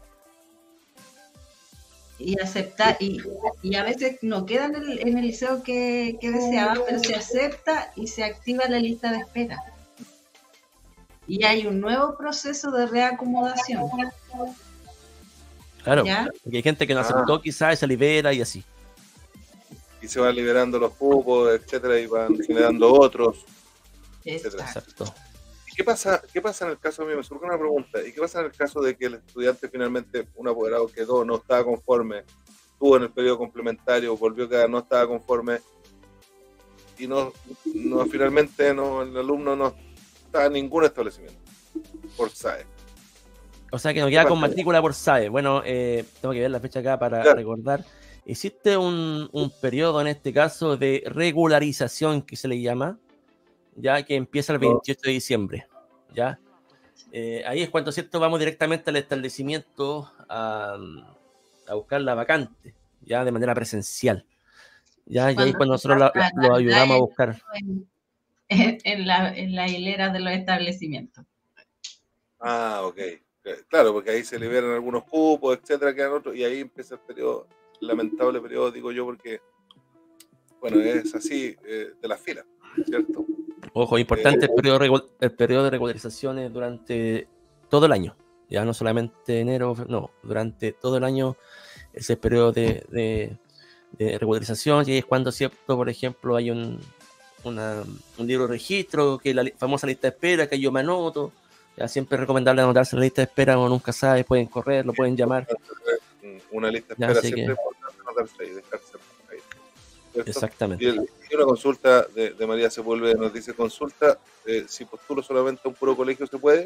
y aceptar, y, y a veces no queda en el, en el liceo que, que deseaba, pero se acepta y se activa la lista de espera. Y hay un nuevo proceso de reacomodación. Claro, ¿ya? Porque hay gente que no aceptó, ah. quizás se libera y así. Y se van liberando los cupos, etcétera, y van generando otros. Etcétera. Exacto. ¿Y qué pasa, qué pasa en el caso, a mí me surge una pregunta, ¿y qué pasa en el caso de que el estudiante finalmente, un apoderado quedó, no estaba conforme, estuvo en el periodo complementario, volvió a quedar, no estaba conforme, y no, no finalmente no, el alumno no está en ningún establecimiento, por S A E? O sea que no queda con matrícula por S A E. Bueno, eh, tengo que ver la fecha acá para claro. recordar. Existe un, un periodo en este caso de regularización que se le llama, ya que empieza el veintiocho de diciembre. ¿Ya? Eh, ahí es cuando, ¿cierto?, vamos directamente al establecimiento a, a buscar la vacante, ya de manera presencial. ¿Ya? Y ahí es cuando nosotros la, la, lo ayudamos a buscar. En, en, la, en la hilera de los establecimientos. Ah, ok. Claro, porque ahí se liberan algunos cupos, etcétera, quedan otros, y ahí empieza el periodo, lamentable periodo, digo yo, porque, bueno, es así eh, de las filas, ¿cierto? Ojo, importante eh, el, periodo, el periodo de regularizaciones durante todo el año, ya no solamente enero, no, durante todo el año ese periodo de, de, de regularización, y es cuando, cierto, por ejemplo, hay un, una, un libro de registro, que es la famosa lista de espera, que yo me anoto. Ya siempre es recomendable anotarse en la lista de espera, uno nunca sabe, pueden correr, lo pueden llamar. Una lista de espera ya, siempre es importante anotarse ahí, dejarse ahí. ¿Cierto? Exactamente. Y, el, y una consulta de, de María Sepúlveda nos dice, consulta, eh, si postulo solamente a un puro colegio, ¿se puede?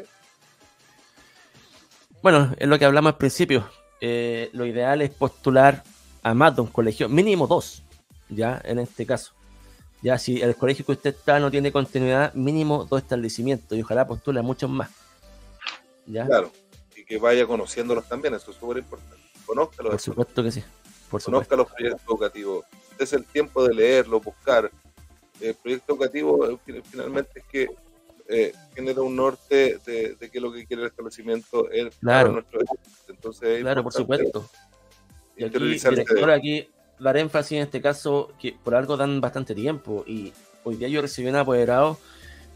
Bueno, es lo que hablamos al principio. Eh, lo ideal es postular a más de un colegio, mínimo dos, ya en este caso. Ya, si el colegio que usted está no tiene continuidad, mínimo dos establecimientos, y ojalá postule a muchos más. ¿Ya? Claro, y que vaya conociéndolos también, eso es súper importante. Conózcalos. Por supuesto que sí. Por Conozca los proyectos educativos. Es el tiempo de leerlo, buscar. El proyecto educativo finalmente es que eh, genera un norte de, de qué es lo que quiere el establecimiento. El, claro, nuestro Entonces, claro, por supuesto. Y aquí, director, aquí dar énfasis en este caso, que por algo dan bastante tiempo, y hoy día yo recibí un apoderado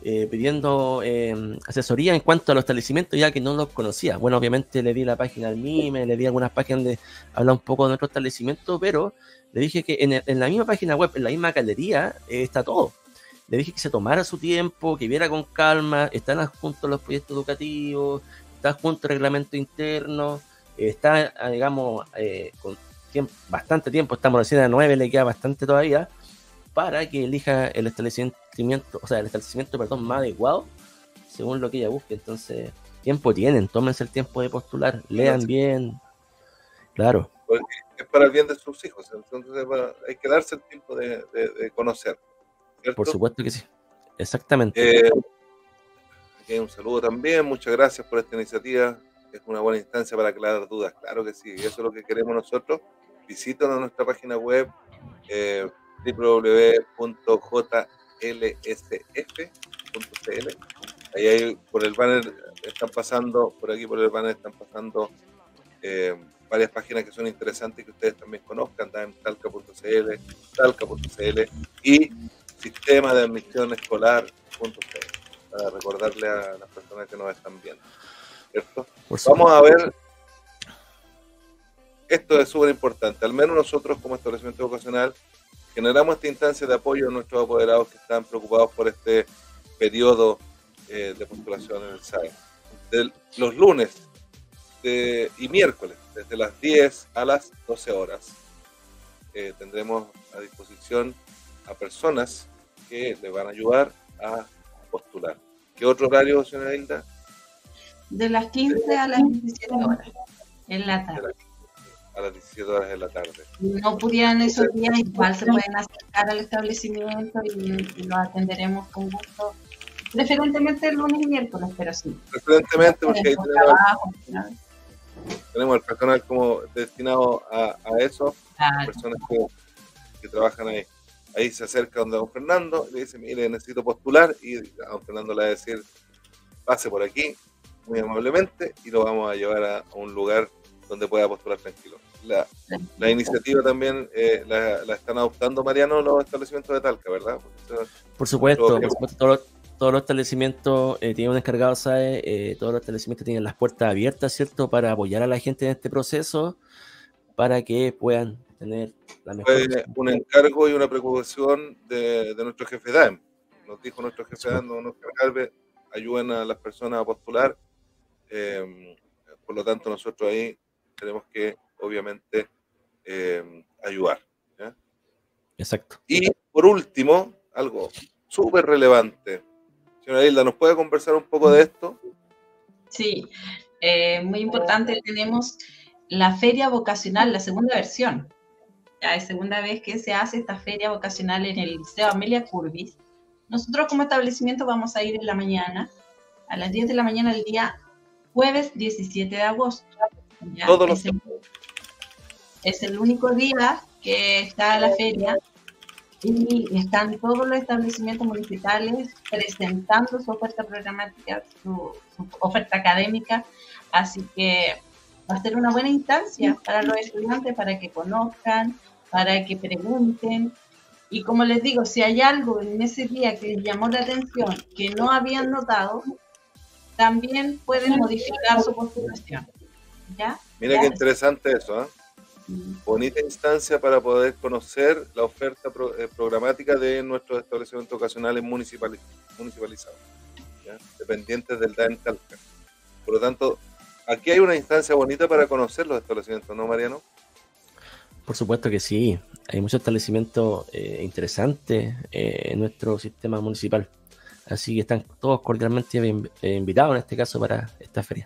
eh, pidiendo eh, asesoría en cuanto a los establecimientos, ya que no los conocía. Bueno, obviamente le di la página al MIME, le di algunas páginas donde habla un poco de nuestro establecimiento, pero le dije que en, el, en la misma página web, en la misma galería, eh, está todo. Le dije que se tomara su tiempo, que viera con calma, están adjuntos los proyectos educativos, está adjunto el reglamento interno, eh, está, digamos, eh, con tiempo, bastante tiempo, estamos recién a nueve, le queda bastante todavía, para que elija el establecimiento, o sea, el establecimiento, perdón, más adecuado, según lo que ella busque. Entonces, tiempo tienen, tómense el tiempo de postular, lean bien, claro. Porque es para el bien de sus hijos, entonces bueno, hay que darse el tiempo de, de, de conocer, ¿cierto? Por supuesto que sí, exactamente. Eh, aquí hay un saludo también, muchas gracias por esta iniciativa, es una buena instancia para aclarar dudas, claro que sí, y eso es lo que queremos nosotros. Visítanos en nuestra página web, eh, w w w punto j l s f punto c l. Ahí hay, por el banner están pasando, por aquí por el banner están pasando eh, varias páginas que son interesantes que ustedes también conozcan, también talca punto c l, talca punto c l y sistema de admisión escolar punto c l, para recordarle a las personas que nos están viendo, ¿cierto? Vamos a ver, esto es súper importante, al menos nosotros como establecimiento vocacional generamos esta instancia de apoyo a nuestros apoderados que están preocupados por este periodo eh, de postulación en el S A E. De los lunes de, y miércoles, desde las diez a las doce horas, eh, tendremos a disposición a personas que le van a ayudar a postular. ¿Qué otro horario, señora Hilda? De las quince a las diecisiete horas, en la tarde. A las diecisiete horas de la tarde. Si no pudieran esos días, igual se pueden acercar al establecimiento y, y los atenderemos con gusto. Preferentemente lunes y miércoles, pero sí. Preferentemente porque ahí tenemos, trabajo, tenemos el personal como destinado a, a eso, claro. Personas que, que trabajan ahí. Ahí se acerca donde don Fernando y le dice, mire, necesito postular, y a don Fernando le va a decir, pase por aquí, muy amablemente, y lo vamos a llevar a, a un lugar donde pueda postular tranquilo. La, la iniciativa también eh, la, la están adoptando, Mariano, los establecimientos de Talca, ¿verdad? Porque por supuesto, por supuesto, todos los, todos los establecimientos eh, tienen un encargado S A E, eh, todos los establecimientos tienen las puertas abiertas, ¿cierto? Para apoyar a la gente en este proceso, para que puedan tener la mejor... Fue un encargo y una preocupación de, de nuestro jefe D A E M. Nos dijo nuestro jefe D A E M, no nos cargue, ayuden a las personas a postular, eh, por lo tanto nosotros ahí tenemos que, obviamente, eh, ayudar, ¿ya? Exacto. Y, por último, algo súper relevante. Señora Hilda, ¿nos puede conversar un poco de esto? Sí, eh, muy importante. Tenemos la feria vocacional, la segunda versión. Ya es segunda vez que se hace esta feria vocacional en el Liceo Amelia Curbis. Nosotros como establecimiento vamos a ir en la mañana, a las diez de la mañana del día jueves diecisiete de agosto. ¿Ya? Todos los es, el, es el único día que está la feria y están todos los establecimientos municipales presentando su oferta programática, su, su oferta académica, así que va a ser una buena instancia para los estudiantes, para que conozcan, para que pregunten, y como les digo, si hay algo en ese día que les llamó la atención, que no habían notado, también pueden modificar su postulación. ¿Ya? Mira ¿Ya? Qué interesante eso, ¿eh? Mm. Bonita instancia para poder conocer la oferta pro, eh, programática de nuestros establecimientos ocasionales municipali municipalizados, ¿ya? Dependientes del D A E M Talca. Por lo tanto, aquí hay una instancia bonita para conocer los establecimientos, ¿no, Mariano? Por supuesto que sí. Hay muchos establecimientos eh, interesantes eh, en nuestro sistema municipal. Así que están todos cordialmente invitados en este caso para esta feria.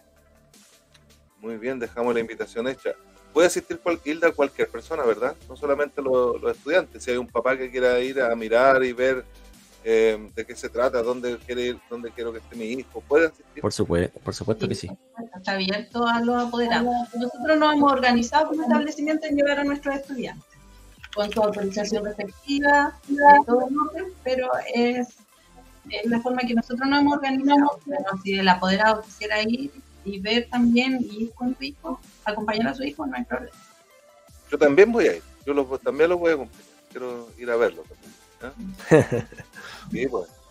Muy bien, dejamos la invitación hecha. Puede asistir cual, Hilda, cualquier persona, ¿verdad? No solamente los, los estudiantes. Si hay un papá que quiera ir a mirar y ver eh, de qué se trata, dónde quiere ir, dónde quiero que esté mi hijo, ¿puede asistir? Por supuesto, por supuesto sí, que sí. Está abierto a los apoderados. Nosotros nos hemos organizado como establecimiento en llevar a nuestros estudiantes, con su autorización respectiva, de todo el orden, pero es, es la forma que nosotros nos hemos organizado. Pero si el apoderado quisiera ir y ver también y ir con su hijo, acompañar a su hijo, no hay problema. Yo también voy a ir, yo los, también los voy a acompañar, quiero ir a verlo también, ¿eh? Sí, pues,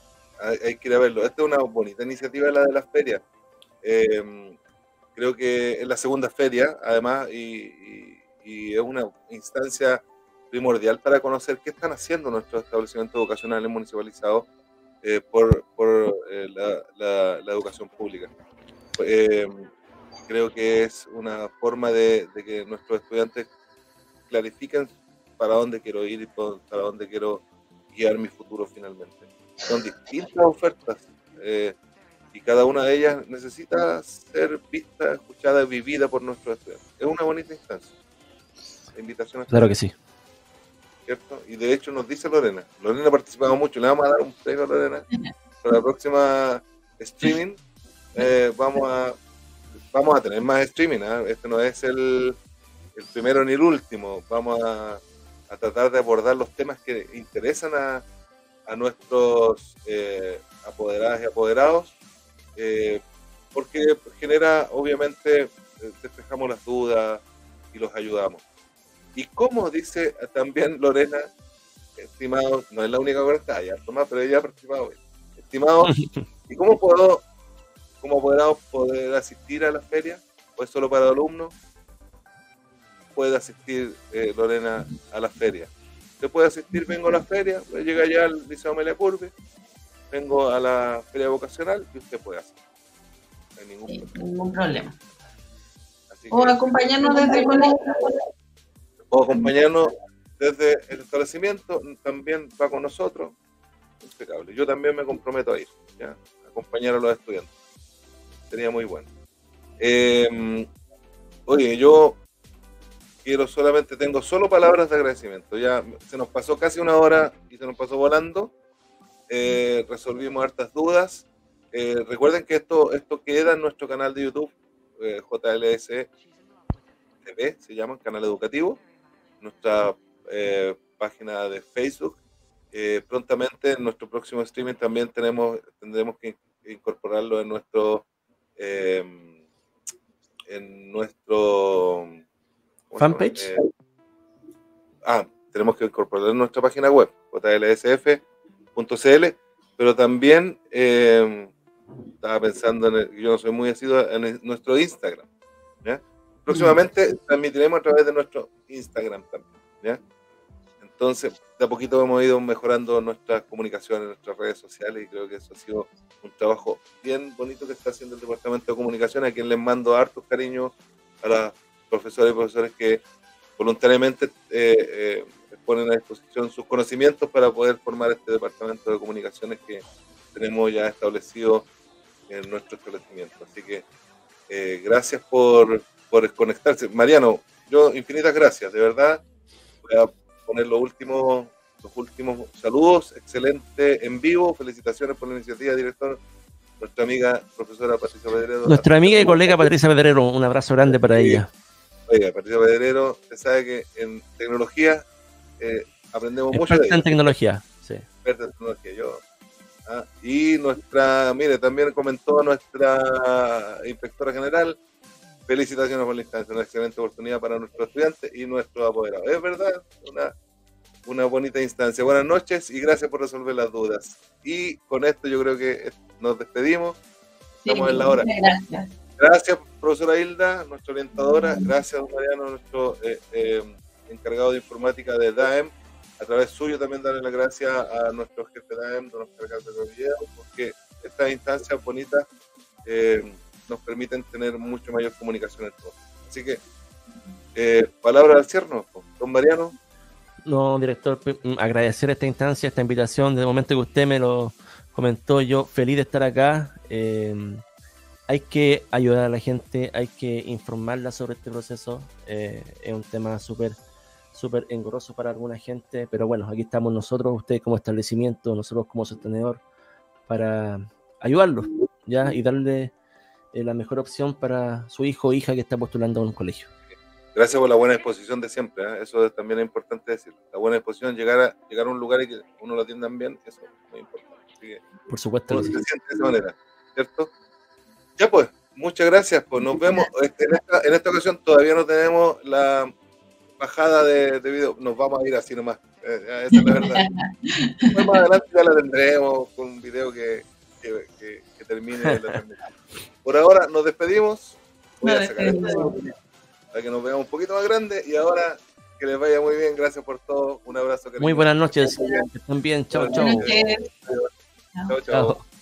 hay, hay que ir a verlo. Esta es una bonita iniciativa, la de las ferias. Eh, creo que es la segunda feria, además, y, y, y es una instancia primordial para conocer qué están haciendo nuestros establecimientos educacionales municipalizados eh, por, por eh, la, la, la educación pública. Eh, creo que es una forma de, de que nuestros estudiantes clarifiquen para dónde quiero ir y para dónde quiero guiar mi futuro finalmente. Son distintas ofertas eh, y cada una de ellas necesita ser vista, escuchada y vivida por nuestros estudiantes. Es una bonita instancia. La invitación a claro que sí. ¿Cierto? Y de hecho nos dice Lorena. Lorena ha participado mucho. Le vamos a dar un premio a Lorena para la próxima streaming. Eh, vamos a vamos a tener más streaming. ¿eh? Este no es el, el primero ni el último. Vamos a, a tratar de abordar los temas que interesan a, a nuestros eh, apoderadas y apoderados, eh, porque genera, obviamente, despejamos las dudas y los ayudamos. Y como dice también Lorena, estimados, no es la única que está, ya Tomás, pero ella ha participado hoy. Estimados, ¿y cómo puedo, como apoderado, poder asistir a la feria? ¿O es solo para alumnos? Puede asistir eh, Lorena a la feria. Usted puede asistir, vengo a la feria, llega ya al Liceo Amelia Purvi, vengo a la feria vocacional y usted puede asistir. No hay ningún sí, problema. Ningún problema. Así O que, acompañarnos desde el colegio. o acompañarnos desde el establecimiento, también va con nosotros. Impecable. Yo también me comprometo a ir, ¿ya? A acompañar a los estudiantes. Sería muy bueno. Eh, oye, yo quiero solamente, tengo solo palabras de agradecimiento. Ya se nos pasó casi una hora y se nos pasó volando. Eh, resolvimos hartas dudas. Eh, recuerden que esto, esto queda en nuestro canal de YouTube, eh, J L S T V, se llama, canal educativo. Nuestra eh, página de Facebook. Eh, prontamente en nuestro próximo streaming también tenemos, tendremos que incorporarlo en nuestro eh, en nuestro fanpage. Eh, ah, tenemos que incorporarlo en nuestra página web, J L S F punto C L, pero también eh, estaba pensando en el, yo no soy muy asiduo en el, nuestro Instagram, ¿ya? Próximamente transmitiremos a través de nuestro Instagram también, ¿ya? Entonces, de a poquito hemos ido mejorando nuestras comunicaciones, nuestras redes sociales, y creo que eso ha sido un trabajo bien bonito que está haciendo el Departamento de Comunicación, a quien les mando hartos cariños a las profesores y profesores que voluntariamente eh, eh, ponen a disposición sus conocimientos para poder formar este Departamento de Comunicaciones que tenemos ya establecido en nuestro establecimiento. Así que eh, gracias por, por conectarse. Mariano, yo infinitas gracias, de verdad. Voy a poner los últimos, los últimos saludos. Excelente en vivo. Felicitaciones por la iniciativa, director. Nuestra amiga profesora Patricia Pedrero. Nuestra amiga y colega Patricia Pedrero, un abrazo grande para sí. ella. Oiga, Patricia Pedrero, usted sabe que en tecnología eh, aprendemos es mucho de ella. En tecnología, sí. Experta en tecnología, yo. Ah, y nuestra, mire, también comentó nuestra inspectora general, felicitaciones por la instancia, una excelente oportunidad para nuestros estudiantes y nuestros apoderados. Es verdad, una, una bonita instancia. Buenas noches y gracias por resolver las dudas. Y con esto yo creo que nos despedimos. Estamos sí, en la hora. Gracias. Gracias, profesora Hilda, nuestra orientadora. Gracias, don Mariano, nuestro eh, eh, encargado de informática de D A E M. A través suyo también darle las gracias a nuestro jefe de D A E M, don Oscar Calderón Villegas, porque estas instancias bonitas eh, nos permiten tener mucho mayor comunicación en todo. Así que, eh, palabra al cierre, don Mariano. No, director, agradecer esta instancia, esta invitación. Desde el momento que usted me lo comentó, yo feliz de estar acá. Eh, hay que ayudar a la gente, hay que informarla sobre este proceso. Eh, es un tema súper súper engorroso para alguna gente, pero bueno, aquí estamos nosotros, ustedes como establecimiento, nosotros como sostenedor, para ayudarlos, ¿ya? Y darle eh, la mejor opción para su hijo o hija que está postulando a un colegio. Gracias por la buena disposición de siempre, ¿eh? Eso es también es importante decir. La buena disposición, llegar a llegar a un lugar y que uno lo atiendan bien, eso es muy importante. Así que, por supuesto. Se siente de esa manera, ¿cierto? Ya pues, muchas gracias, pues nos vemos. En esta, en esta ocasión todavía no tenemos la bajada de, de video, nos vamos a ir así nomás. Esa es la verdad. Después más adelante ya la tendremos con un video que, que, que, que termine la transmisión. Por ahora nos despedimos. Voy a sacar esto para que nos veamos un poquito más grande y ahora que les vaya muy bien. Gracias por todo. Un abrazo. Muy buenas noches. Que estén bien. Chao, chao. Chao, chao.